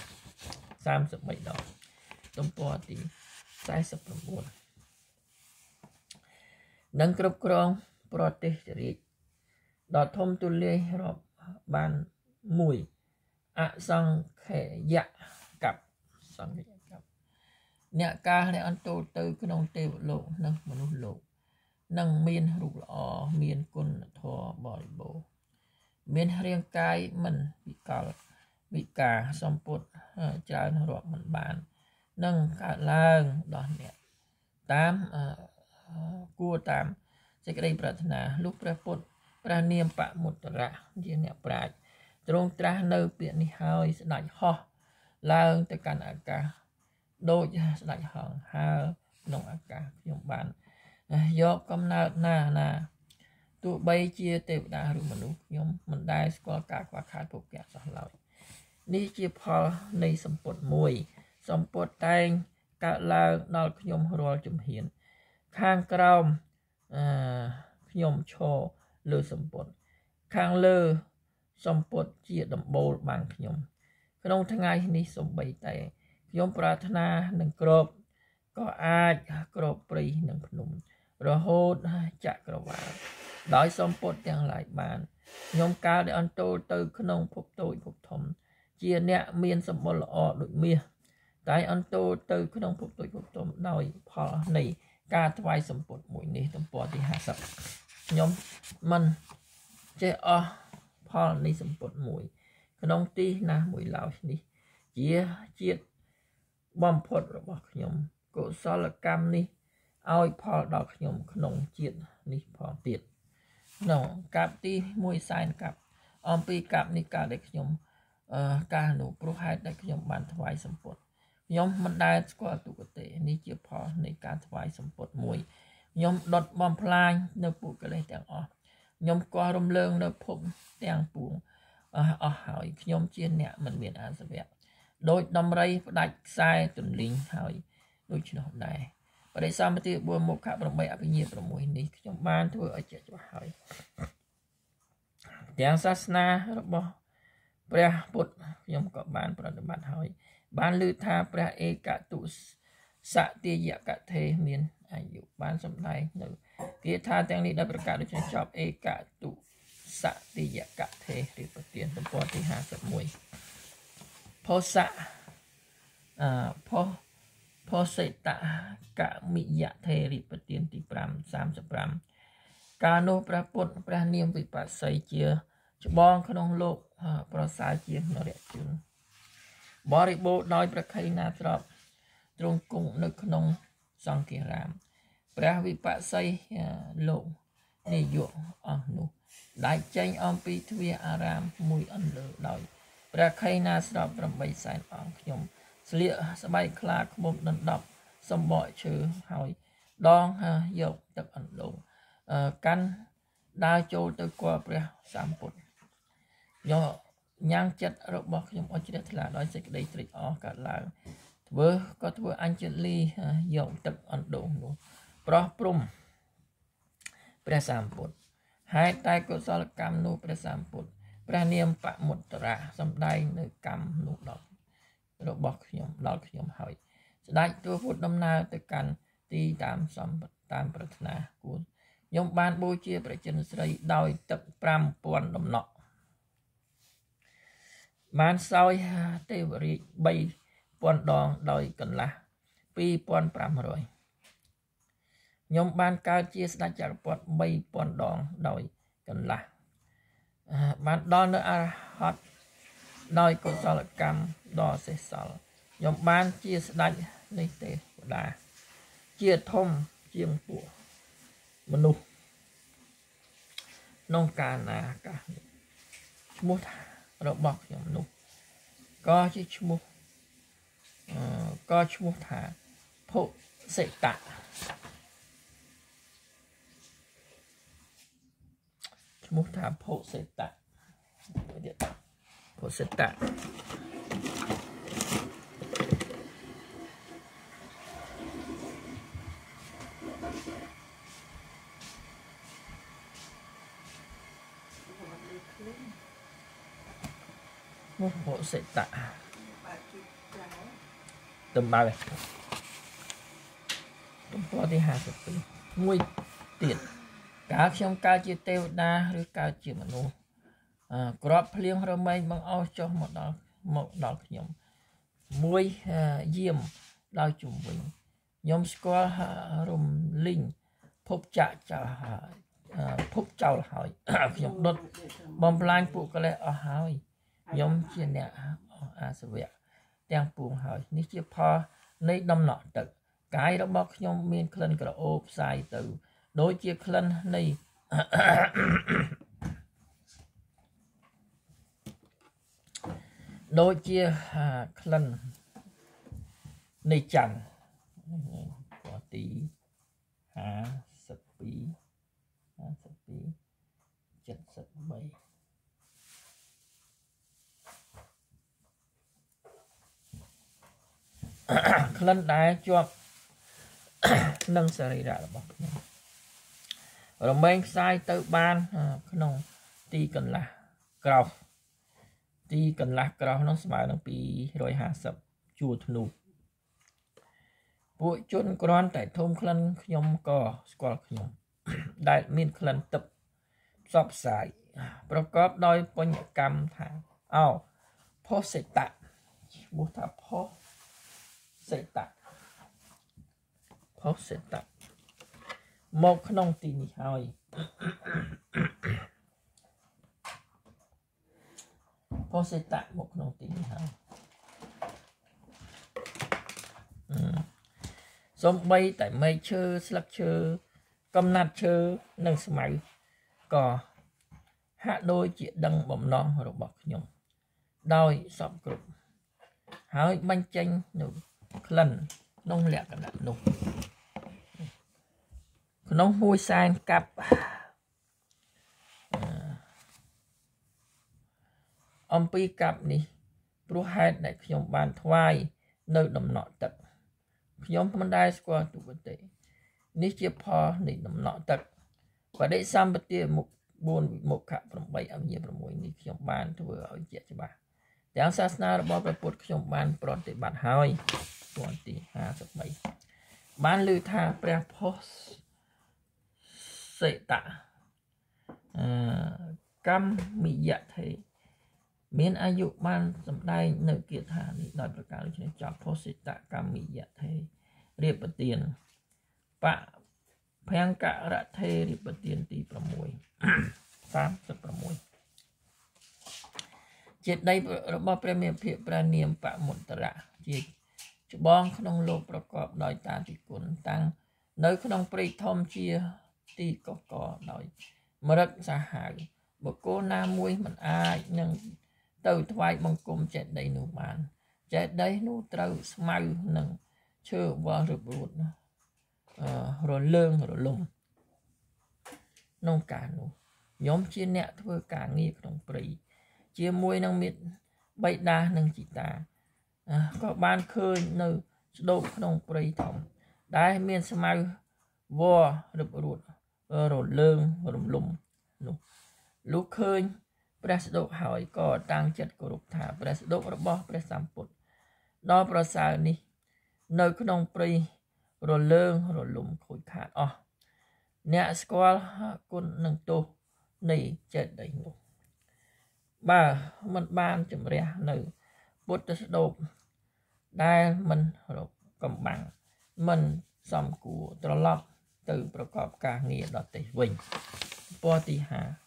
ទំព័រទី49និងគ្រប់គ្រងប្រទេសរាជដ៏ធំទូលាយរាប់បានមួយអសង្ខេយកັບអ្នកការដែលអន្ទូលទៅក្នុងទេវលោកនិងមនុស្សលោកនឹងមានរូបល្អមានគុណធម៌បរិបូរណ៍មានរាងកាយមិនវិការសម្ពុតច្រើនរាប់មិនបាននឹងកើតឡើងដល់អ្នកតាមគួរតាមសេចក្តីប្រាថ្នាលោកព្រះពុទ្ធព្រះនាមបមុត្តរៈជាអ្នកប្រាជ្ញទ្រង់ត្រាស់នៅពាក្យនេះហើយស្ដេចហោះឡើងទៅកាន់អាកាសដូចស្ដេចហង្សហើរក្នុងអាកាសខ្ញុំបានយកកំណើតណាទោះបីជាទេវតាឬមនុស្សខ្ញុំមិនដែលស្គាល់ការខ្វះខាតភោគៈសោះឡើយនេះជាផលនៃសម្ពុតមួយសម្ពុតតែងកើតឡើងដល់ខ្ញុំរាល់ជំហានខាងក្រោមខ្ញុំឈរលើសម្ពុតខាងលើសម្ពុតជាដំបូលបានខ្ញុំក្នុងថ្ងៃនេះសំបីតែខ្ញុំប្រាថ្នានឹងគ្របក៏អាចគ្របព្រៃនឹងភ្នំរហូតចក្រវាឡដោយសម្ពុតទាំងឡាយបានខ្ញុំកើដោយអន្ទោលទៅក្នុងភពតូចភពធំជាអ្នកមានសម្បុរល្អដូចមាសតែអន្ទោលទៅក្នុងភពតូចភពធំដោយផលនៃការថ្វាយសម្ពុតមួយនេះទំព័រទី50ខ្ញុំមិនចេះអស់ផលនៃសម្ពុតមួយក្នុងទីណាមួយឡើយនេះជាជាតិបំផុតរបស់ខ្ញុំកុសលកម្មនេះឲ្យផលដល់ខ្ញុំក្នុងជាតិនេះផងទៀតក្នុងកាប់ទី1សែនកាប់អំពីកាប់នេះកើតដែលខ្ញុំការនោះព្រោះហេតុដែលខ្ញុំបានថ្វាយសម្ពុតខ្ញុំមិនដែលស្គាល់ទុគតិនេះជាផលនៃការថ្វាយសម្ពុតមួយខ្ញុំដុតបំផ្លាញនៅពួកកិលេសទាំងអស់ខ្ញុំកោះរំលើងនៅភពទាំងពួងអស់ហើយខ្ញុំជាអ្នកមិនមានអាសវៈដោយដំរីផ្ដាច់ខ្សែទន្លីងហើយដូច្នោះដែរបរិសម្បទា4មុខ8អភិញ្ញា6នេះខ្ញុំបានធ្វើឲ្យជាច្បាស់ហើយទាំងសាសនារបស់ព្រះពុទ្ធខ្ញុំក៏បានប្រតិបត្តិហើយបានលើថាព្រះឯកតុសតិយកថេមានអាយុបានសម្ដែងនៅគាថាទាំងនេះដោយប្រកាសដូចចប់ឯកតុសតិយកថេឬប្រទានទំព័រទី51ផោសៈផោសេតកមិយថេរិប្រទានទី535កាលនោះព្រះពុទ្ធព្រះនាមវិបស្សីជាច្បងក្នុងលោកប្រសើរជាងនរជនបរិបូរដោយប្រខៃណាស្របទ្រង់គង់នៅក្នុងសង្ឃារាមព្រះវិបស្សីលោកនាយកអស់នោះដាច់ចេញអំពីទ្វារអារាមមួយអន្លើដោយព្រះខៃណាស្រប8សែនអង្គខ្ញុំស្លៀកស្បែកខ្លាឃ្មុំដណ្ដប់សម្បកឈើហើយដងយកទឹកអណ្ដូងកាន់ដើរចូលទៅគាល់ព្រះសម្ពុទ្ធយកញ៉ាំងចិត្តរបស់ខ្ញុំអស់ជ្រះថ្លាដោយសេចក្តីត្រេកអរកើតឡើងធ្វើអញ្ជលីយកទឹកអណ្ដូងនោះប្រោះព្រំព្រះសម្ពុទ្ធហេតុតែកុសលកម្មនោះព្រះសម្ពុទ្ធព្រះនាមបមុត្តរៈសំដែងនៅកម្មនោះដល់របស់ខ្ញុំដល់ខ្ញុំហើយស្ដេចទូពុទ្ធដំណើរទៅកាន់ទីតាមប្រាថ្នាគួរខ្ញុំបានបូជាព្រះចិនស្រីដោយទឹក5000ដំណក់បានសោយទេវរាជ3000ដងដោយកន្លះ2500ខ្ញុំបានកើតជាស្ដេចចក្រពត្តិ3000ដងដោយកន្លះបានដល់នៅអរហត្តដោយកុសលកម្មដ៏សេសសល់ខ្ញុំបានជាស្ដេចនៃទេវតាជាធំជាងពួកមនុស្សក្នុងកាលណាកាសឈ្មោះរបស់ខ្ញុំនោះក៏ជាឈ្មោះថាភុសិតៈឈ្មោះថាភុសិតៈភុសិតៈមុខភុសិតៈតំបើទំព័រទី52មួយទៀតកាលខ្ញុំកើតជាទេវតាឬកើតជាមនុស្សក្របភ្លៀងរមែងបង្អោសចុះមកដល់ខ្ញុំមួយយាមដល់ជុំវិញខ្ញុំស្គាល់រំលីងភពចោលហើយខ្ញុំដុតបំផ្លាញពួកកិលេសអស់ហើយខ្ញុំជាអ្នកអាសវៈទាំងពួងហើយនេះជាផលនៃដំណក់ទឹកកាយរបស់ខ្ញុំមានក្លិនក្រអូបផ្សាយទៅ đôi chia khăn này đôi chia khăn này chẳng có tí sập bí chất sập bay khăn đá cho nâng sợi ra là bọc rồi mình sai tới ban không ti cần là cầu ti cần là cầu nó sẽ bằng pi rồi hạ sập chùa thnu bụi chôn con tại thôn khăn nhom cò squal nhom đại miền khăn tập sọp sảiประกอบដោយបញ្ញកម្មថាផោសេតៈបុថាផោសេតៈមកក្នុងទីនេះហើយផោសេតៈមកក្នុងទីនេះហើយសំបីតែមេឃឈើស្លឹកឈើកំណាត់ឈើនិងស្មៅក៏ហាក់ដូចជាដឹងបំណងរបស់ខ្ញុំដោយសពគ្រប់ហើយបញ្ចេញនូវក្លិនក្នុងលក្ខណៈនោះក្នុងមួយសែនកាប់អំពីកាប់នេះព្រោះហេតុដែលខ្ញុំបានថ្វាយនៅដំណក់ទឹកខ្ញុំមិនដែលស្គាល់ទុគតិនេះជាផលនៃដំណក់ទឹកបដិសម្បទាមុខ4វិមុខ8អញ្ញា6នេះខ្ញុំបានធ្វើឲ្យជាក់ច្បាស់ទាំងសាសនារបស់ព្រះពុទ្ធខ្ញុំបានប្រតិបត្តិហើយតួទី53បានលើថាព្រះផុសសេតៈកម្មមិយៈថេមានអាយុបានសម្ដែងនៅគាថានេះដោយប្រការដូចនេះចប់ផុសេតៈកម្មមិយៈថេរៀបទានបភង្គរថេរៀបទានទី6 36ចេតីរបស់ព្រះមេភិព្រះនាមបមុត្តរៈជាច្បងក្នុងលោកប្រកបដោយតាទិគុណតាំងនៅក្នុងព្រៃធំជាទីកកដោយមរឹកសាហាវបុគ្គលណាមួយមិនអាចនឹងទៅថ្វាយបង្គំចេតីនោះបានចេតីនោះត្រូវស្មៅនឹងឈើវល់រឹបរួតរលើងរលំក្នុងការនោះខ្ញុំជាអ្នកធ្វើការងារក្នុងព្រៃជាមួយនឹងមិត្តបៃតានិងជីតាក៏បានឃើញនៅស្ដូកក្នុងព្រៃធំដែលមានស្មៅវល់រឹបរួតរលើងរំលំនោះលុះឃើញព្រះស្ដុកហើយក៏តាំងចិត្តគោរពថាព្រះស្ដុករបស់ព្រះសម្ពុទ្ធដ៏ប្រសើរនេះនៅក្នុងព្រៃរលើងរលំខូចខាតអស់អ្នកស្គាល់គុណនឹងទោសនៃចេតីនោះបើមិនបានជំរះនៅពុទ្ធស្ដុកដែលមិនរកកំបាំងមិនសំគួរត្រឡប់ទៅប្រកបការងារដទៃវិញពណ៌ទី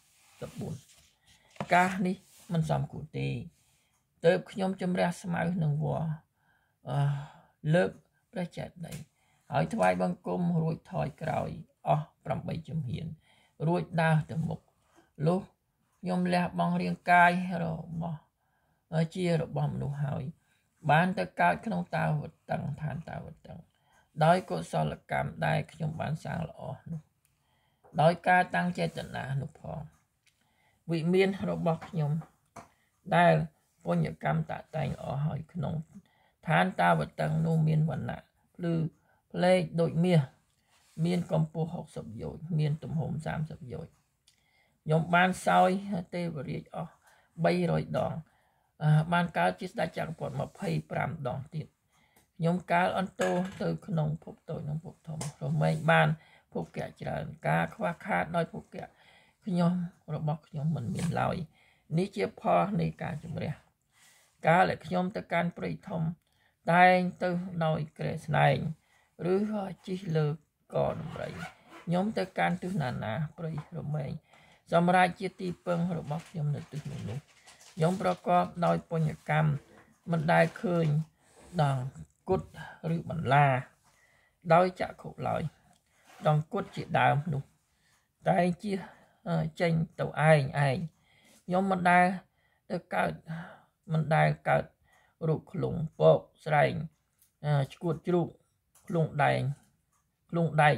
54ការនេះមិនសំគួរទេទើបខ្ញុំជំរះស្មៅនឹងវល់លើកព្រះចេតីហើយថ្វាយបង្គំរួចថយក្រោយអស់8ជំហានរួចដើរទៅមុខលុះខ្ញុំលះបង់រាងកាយរបស់ជារបស់មនុស្សហើយបានទៅកើតក្នុងតាវតឹងឋានតាវតឹងដោយកុសលកម្មដែលខ្ញុំបានសាងល្អនោះដោយការតាំងចេតនានោះផងវិមានរបស់ខ្ញុំដែលពុញ្ញកម្មតតែងល្អហើយក្នុងឋានតាវតឹងនោះមានវណ្ណៈភ្លឺផ្លេកដូចមាសមានកម្ពស់60យោជន៍មានទំហំ30យោជន៍ខ្ញុំបានសោយទេវរាជអស់300ដងបានកើតជាស្ដេចចក្រពត្តិ25ដងទៀតខ្ញុំកាលអន្តោទៅក្នុងភពតូចនិងភពធំរមែងបានភពកៈច្រើនការខ្វះខាតដោយភពកៈខ្ញុំរបស់ខ្ញុំមិនមានឡើយនេះជាផលនៃការជំរះកាលដែលខ្ញុំទៅកាន់ព្រៃធំតែងទៅដោយក្រែស្នែងឬជិះលើកដំរីខ្ញុំទៅកាន់ទិសណាព្រៃរមែងសម្រាប់ជាទីពឹងរបស់ខ្ញុំនៅទិសនោះខ្ញុំប្រកបដោយពុញ្ញកម្មមិនដែលឃើញដងគុតឬបន្លាដោយចក្ខុឡើយ đong cốt chỉ đàm nụ tay chia tranh tàu ai nhóm mình đai mình đai cợt rụt lùng bộ sành chuột trụ lùng đài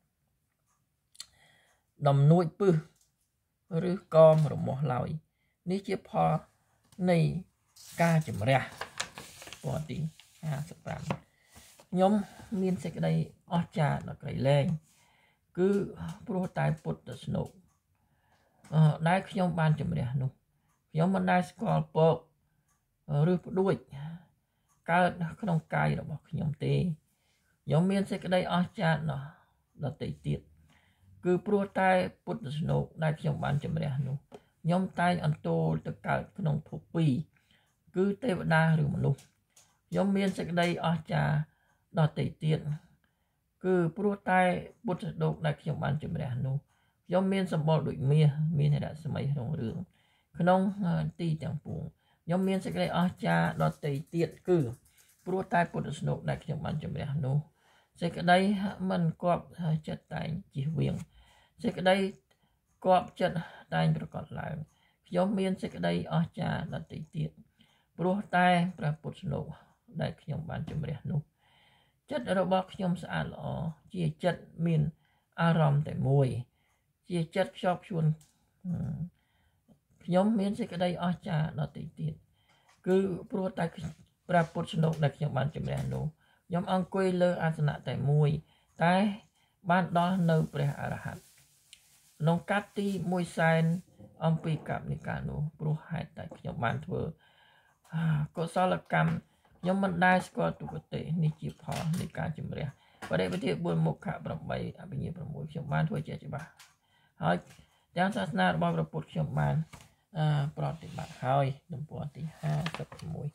đầm nuôi pư rứ con rồi một lời ní chia pho này ca chấm ra bỏ tí sắp làm nhóm miên sẽ cái đây ở trà là cái lên cứ pro tai put the snow đai nhóm ban chấm ra nụ nhóm mình đai score bộ rứ đuôi ca không cay rồi bỏ nhóm tê nhóm miên sẽ cái đây ở trà là tẩy tiệt cứ pro tai put the snow đai nhóm ban chấm ra nụ nhóm tai ăn tô tự cả không thuộc pi cứ tê vật đa rồi mà nụ nhóm miên sẽ cái đây ở trà là tẩy tiệt cứ pro tai put the snow đai nhóm ban chấm ra nụ nhóm miên sầm bò đuổi miên hay đã sớm mấy trong rừng không ti chẳng buồn nhóm miên sẽ cái đây ở trà là tẩy tiệt cứ pro tai put the snow đai nhóm ban chấm ra nụ sẽ cái đây mình cọp chất tại chỉ viền sẽ cái đây cọp chất tạiประกอบlại nhóm miên sẽ cái đây ở trà là tẩy tiệt pro tai pra put snow đại nhóm ban chấm ra nụ chất ở đó nhóm sẽ lọ chia chất miên aram tại mùi chia chất shop chuồn nhóm miên sẽ cái đây ở trà là tẩy tiệt cứ pro tai pra put snow đại nhóm ban chấm ra nụ nhóm ăn quê lơ asana tại mùi tai ban đó nơi pre arahat nông cát ti mùi sen ông pi cặp ní cả nụ pro hai tại nhóm ban thưa có sao là cầm nhóm mình đai score tụ có thể ní chịu phò ní cả chấm ra và đây bây giờ buồn một khả bằng bảy bây giờ bằng mũi nhóm ban thưa trẻ bà hỏi đang sát na bao giờ bột nhóm ban pro thì bạn hỏi đừng bỏ tí tập mũi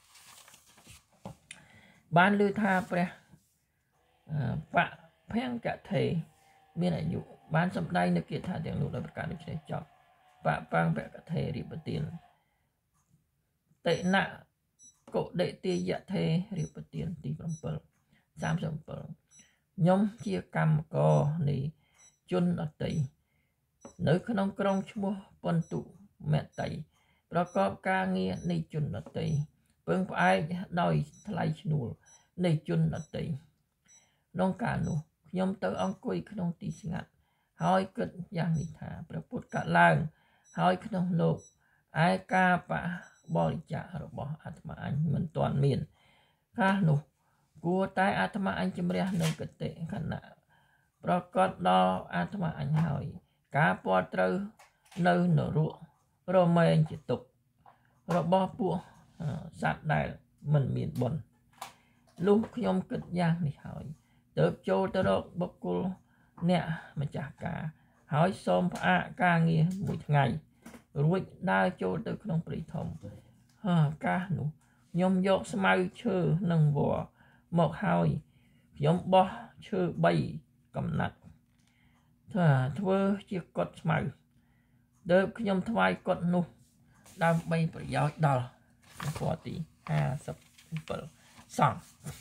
ban lưu tha pre bạ phèn cả thể miênอายุ ban sầm đây nó kiện thả tiếng lục là tất cả được sẽ chọn bạ phang vẽ cả thể đi bật tiền tệ nạ cổ đệ tia dạ thể đi bật tiền đi bằng bờ sam sầm bờ nhóm chia cam co này chun ở tây nơi không công mua pon tụ mẹ tâyประกอบការងារនៃជនដទៃពឹងផ្អែកដោយថ្លៃឈ្នួលនៃជនដទៃក្នុងការនោះខ្ញុំទៅអង្គុយក្នុងទីស្ងាត់ហើយគិតយ៉ាងនេះថាព្រះពុទ្ធកាត់ឡើងហើយក្នុងលោកឯការបរិច្ចាគរបស់អាត្មាអញមិនទាន់មានកាលនោះគួរតែអាត្មាអញជំរះនៅគតិខណៈប្រកាសដល់អាត្មាអញហើយការពាល់ត្រូវនៅនរករមែងជាទុករបស់ពួកសត្វដែលមិនមានបុណ្យលុះខ្ញុំគិតយ៉ាងនេះហើយទើបចូលទៅរកបុគ្គលអ្នកម្ចាស់ការហើយសូមផ្អាកការងារមួយថ្ងៃរួចដើរចូលទៅក្នុងព្រៃធំកាសនោះខ្ញុំយកស្មៅឈើនិងវល្លិមកហើយខ្ញុំបោះឈើ3កំណាត់ធ្វើជាកុដិស្មៅទើបខ្ញុំថ្វាយកុដិនោះដើម្បីប្រយោជន៍ដល់ពណ៌ទី57សង្ឃ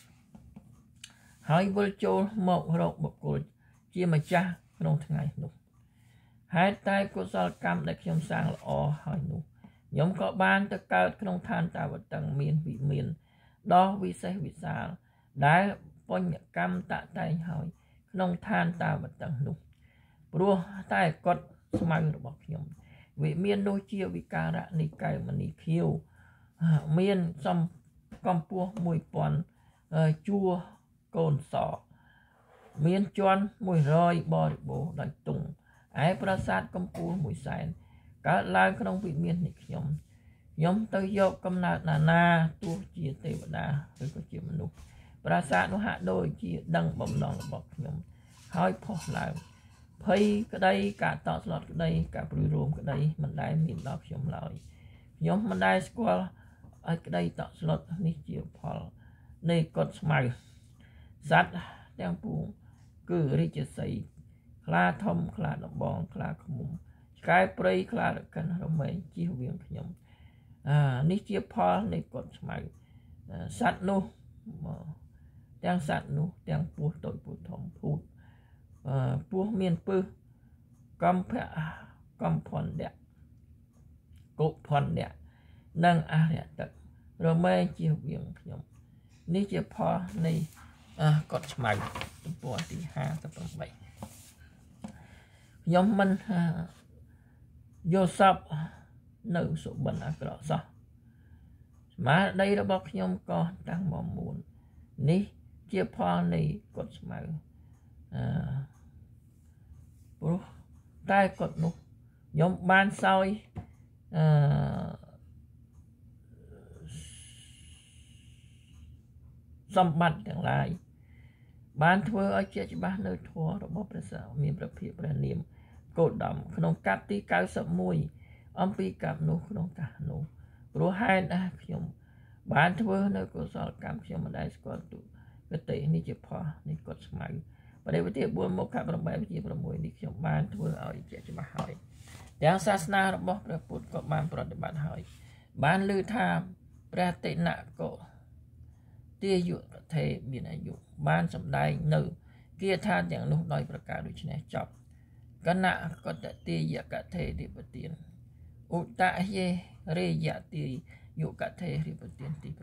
ហើយវិលចូលមករកបុគ្គលជាម្ចាស់ក្នុងថ្ងៃនោះហេតុតែកុសលកម្មដែលខ្ញុំសាងល្អហើយនោះខ្ញុំក៏បានទៅកើតក្នុងឋានតាវតឹងមានវិមានដ៏វិសេសវិសាលដែលបញ្ញកម្មតតែងហើយក្នុងឋានតាវតឹងនោះព្រោះតែកុដិស្មៅរបស់ខ្ញុំវិមាននោះជាវិការៈនិកាយមនីខៀវមានសំកម្ពស់1000ជួរកូនសមានជាន់100បរិបូរណ៍ដោយទង់ឯប្រាសាទកម្ពស់1សែនកើតឡើងក្នុងវិមាននេះខ្ញុំទៅយកកំណើតណាទោះជាទេវតាឬក៏ជាមនុស្សប្រាសាទនោះហាក់ដូចជាដឹងបំណងរបស់ខ្ញុំហើយផុសឡើងភ័យក្តីការតក់ស្លុតក្តីការព្រួយរោមក្តីមិនដែលមានដល់ខ្ញុំឡើយខ្ញុំមិនដែលស្គាល់ឲ្យក្តីតក់ស្លុតនេះជាផលនៃកុដិស្មៅសត្វទាំងពួងគឺរាជសីហ៍ខ្លាធំខ្លាដំបងខ្លាឃ្មុំឆ្កែព្រៃខ្លារកិនរមែងជិះវៀងខ្ញុំនេះជាផលនៃកុដិស្មៅសត្វនោះទាំងពស់តូចពស់ធំភូតពោះមានពឹសកំភៈកំផនដៈកុផនដៈនិងអរិយទឹករមែងជាវៀងខ្ញុំនេះជាផលនៃកត់ឆ្មៅទំព័រទី58ខ្ញុំមិនយកសពនៅសុបិនអាក្រក់សោះស្មារតីរបស់ខ្ញុំក៏តាំងមកមុននេះជាផលនៃកត់ឆ្មៅព្រោះតែកត់នោះខ្ញុំបានសោយសម្បត្តិទាំងឡាយបានធ្វើឲ្យជាច្បាស់នៅធម៌របស់ព្រះសាមានព្រះភិក្ខព្រះនាមកោដមក្នុងកាប់ទី91អំពីកាប់នោះក្នុងកាសនោះព្រោះហេតុខ្ញុំបានធ្វើនៅកុសលកម្មខ្ញុំមិនដែលស្គាល់ទុគតិនេះជាផលនៃកត់ស្មៅបរិវិទ្យា4មុខ8វិជា6នេះខ្ញុំបានធ្វើឲ្យជាច្បាស់ហើយទាំងសាសនារបស់ព្រះពុទ្ធក៏បានប្រតិបត្តិហើយបានលើថាព្រះតេណកោទាយុកថេមានអាយុបានសម្ដែងនៅគាថាទាំងនោះដោយប្រការដូចនេះចប់គណៈកតទាយកថេរិបទានឧតយេរេយទាយុកថេរិបទានទី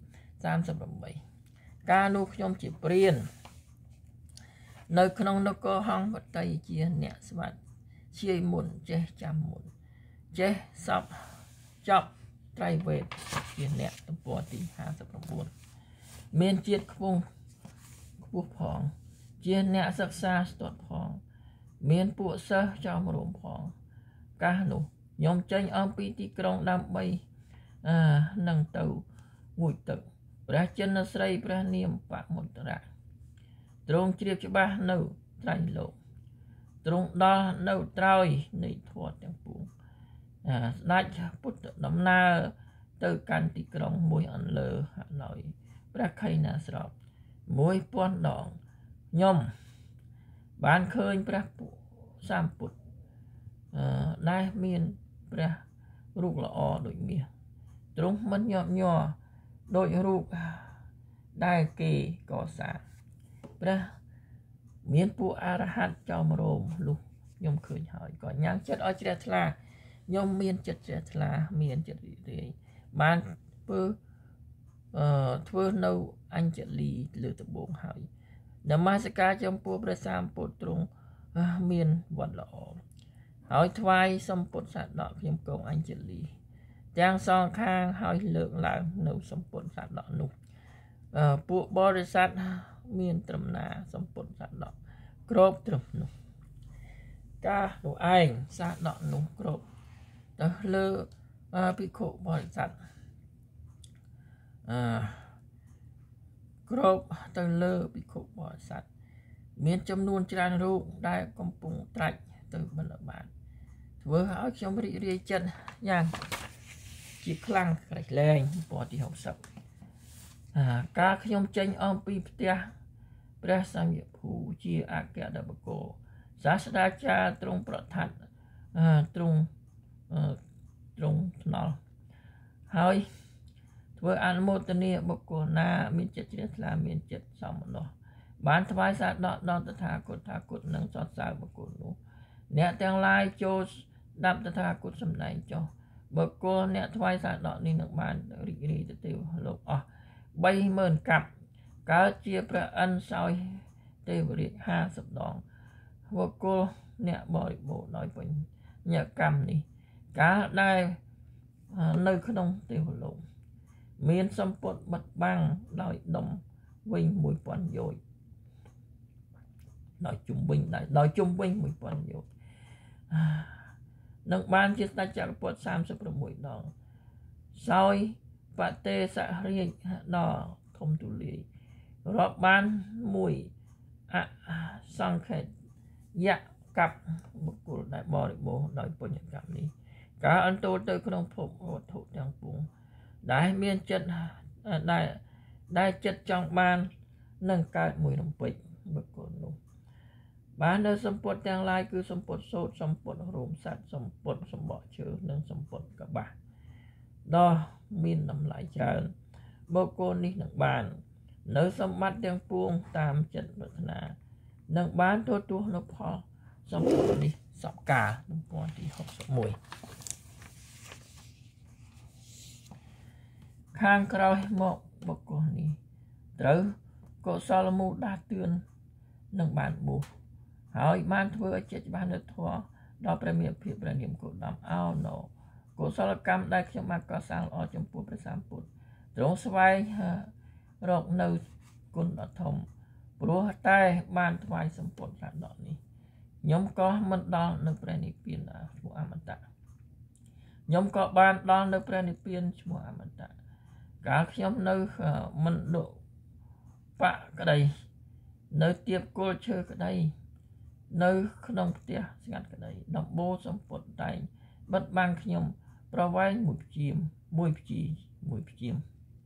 38កាលនោះខ្ញុំជាព្រាននៅក្នុងនគរហង្សវតីជាអ្នកស្វាត់ជាយមុនចេះចាំមុនចេះសពចប់ត្រៃវេទជាអ្នកទំព័រទី59មានជាតិខ្ពស់ផងជាអ្នកសិក្សាស្ទាត់ផងមានពួកសិស្សចោមរំផងកាសនោះខ្ញុំចេញអំពីទីក្រុងដើម្បីនឹងទៅងូចទឹកព្រះចិនស្រីព្រះនាមបមុត្តរៈទ្រង់ជ្រាបច្បាស់នៅត្រៃលោកទ្រង់ដល់នៅត្រើយនៃធម៌ទាំងពួងស្ដេចពុទ្ធដំណើរទៅកាន់ទីក្រុងមួយអន្លើហឡយព្រះខៃណាស្រព1000 ដងខ្ញុំបានឃើញព្រះសម្ពុទ្ធដែលមានព្រះរូបល្អដូចមាសទ្រង់មិនញាប់ញ័រដោយរូបដែលគេកសាងព្រះមានពួកអរហន្តចោមរោមលុះខ្ញុំឃើញហើយក៏ញ៉ាំងចិត្តឲ្យជ្រះថ្លាខ្ញុំមានចិត្តជ្រះថ្លាមានចិត្តរីករាយបានធ្វើនៅអញ្ជលីលើដំបូងហើយនមស្ការចំពោះព្រះសម្ពុទ្ធទ្រង់មានវត្តល្អហើយថ្វាយសម្ពុទ្ធសាដកខ្ញុំកងអញ្ជលីទាំងសងខាងហើយលើកឡើងនៅសម្ពុទ្ធសាដកនោះពួកបរិស័ទមានត្រឹមណាសម្ពុទ្ធសាដកគ្របត្រឹមនោះការនោះឯងសាដកនោះគ្របទៅលើភិក្ខុបរិស័ទគ្របទៅលើភិក្ខុបរិស័ទមានចំនួនច្រើនរូបដែលកំពុងត្រាច់ទៅបិណ្ឌបាតធ្វើឲ្យខ្ញុំរីករាយចិត្តយ៉ាងជាខ្លាំងក្រៃលែងពណ៌ទី60ការខ្ញុំចេញអំពីផ្ទះព្រះសង្ឃភូជាអគ្គដបកោសាស្ត្រាចារ្យទ្រង់ប្រថាត់ទ្រង់ថ្នល់ហើយធ្វើអនុមោទនាបុគ្គលណាមានចិត្តជ្រះថ្លាមានចិត្តសមមនោបានថ្វាយសាដកដល់តថាគតថាគតនឹងសរសើរបុគ្គលនោះអ្នកទាំងឡាយចូលស្ដាប់តថាគតសម្ដែងចុះបុគ្គលអ្នកថ្វាយសាដកនេះនឹងបានរីករាយទៅទេវលោកអស់30000 កាប់កើតជាព្រះអិនសោយទេវរាជ50 ដងបុគ្គលអ្នកបរិបូរណ៍ដោយបញ្ញកម្មនេះកាលដែលនៅក្នុងទេវលោកមានសម្ពុតបិទបាំងដោយដុំវិញ1000 យោជន៍ដោយជុំវិញ1000 យោជន៍នឹងបានជាស្ដេចចក្រពត្តិ36 ដងសោយបតេសរាជដល់ធំទូលាយរាប់បានមួយអសង្ខេតយកັບបុគ្គលដែលបរិបូរណ៍ដោយពុញ្ញកម្មនេះការអន្តោទៅក្នុងភពវត្ថុទាំងពួងដែលមានចិត្តដែលចិត្តចង់បាននឹងកើតមួយរំពេចបុគ្គលនោះបាននៅសម្ពុតទាំងឡាយគឺសម្ពុតសូត្រសម្ពុតរោមសត្វសម្ពុតសម្បកឈើនិងសម្ពុតកបាសដ៏មានតម្លៃច្រើនបុគ្គលនេះនឹងបាននៅសម្បត្តិទាំងពួងតាមចិត្តប្រាថ្នា nâng bán tôi tu nó phò xong rồi đi sọc cả đúng con thì học số mùi khang kroi một bậc con đi tới cô Salamu đã tuyên nâng bán bù hỏi ban thưa chết ban được thua đó premier phiệp là niệm của đam ao nổ cô Salakam đại trong mặt có sang ở trong phố Presam Put trong xoay rộng nơi quân đỏ thông bố tay ban thoại sầm pột là đỏ này nhóm có mình đo nơi Prenipin là của Amata nhóm có ban đo nơi Prenipin của Amata các nhóm nơi mình độ bạ cái đây nơi tiếp cô chơi cái đây nơi không tia ngặt cái đây đọc bố sầm pột tay bất ban nhóm provide mùi chim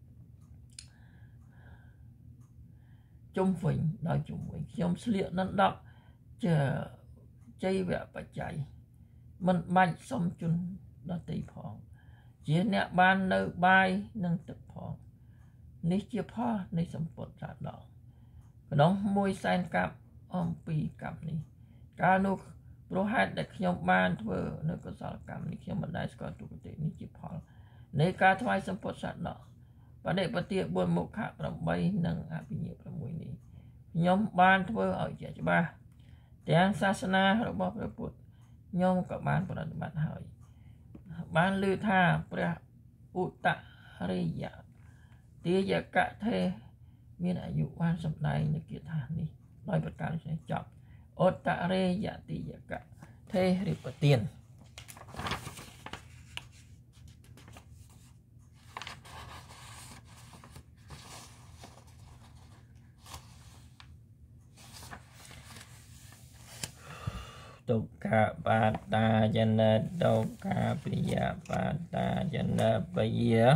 chung phình đòi chung phình nhóm sliện nó đọc chờ chơi vẽ và chạy mình mạnh xong chung đó tì phong chỉ nẹ ban nơi bay nâng tập phong ní chia phó ní sầm bột ra đỏ đó môi xanh cặp pi cặp ní cá nô pro hát để nhóm ban thưa nơi có sao cặp ní nhóm mình đại có tụ tệ ní chia phó ní cá thoại sầm bột ra đỏ và để bật tiệp buồn một hạ làm bay nâng bị nhiều làm mùi ní nhóm ban thưa ở trẻ cho ba tiếng Sasana rồi bỏ về bụt nhóm các bạn của bạn hỏi ban lưu tha pra uta riya tia giờ cả thế miềnอายุ ban sập này như kia thà đi nói bật cao sẽ chọn uta riya tia giờ cả thế rịp tiền tục cả ba ta chân đâu cả bây giờ ba ta chân bây giờ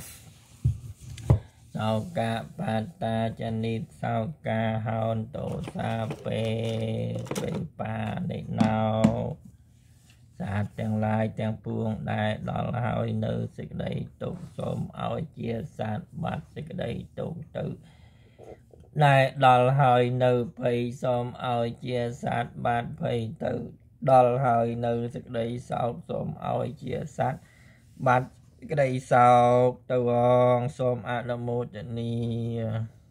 sau cả ba ta chân đi sau cả hòn tổ sa pe ba để nào sát tương lai tương buông đại đó là hỏi nữ sự đây tục xóm ỏi chia sát bát sự đây tục tự đại đó là hỏi nữ phải xóm ỏi chia sát bát phải tự đó là hỏi nữ sự đây sau xóm ỏi chia sát bát cái đây sau từ xóm Adamu ni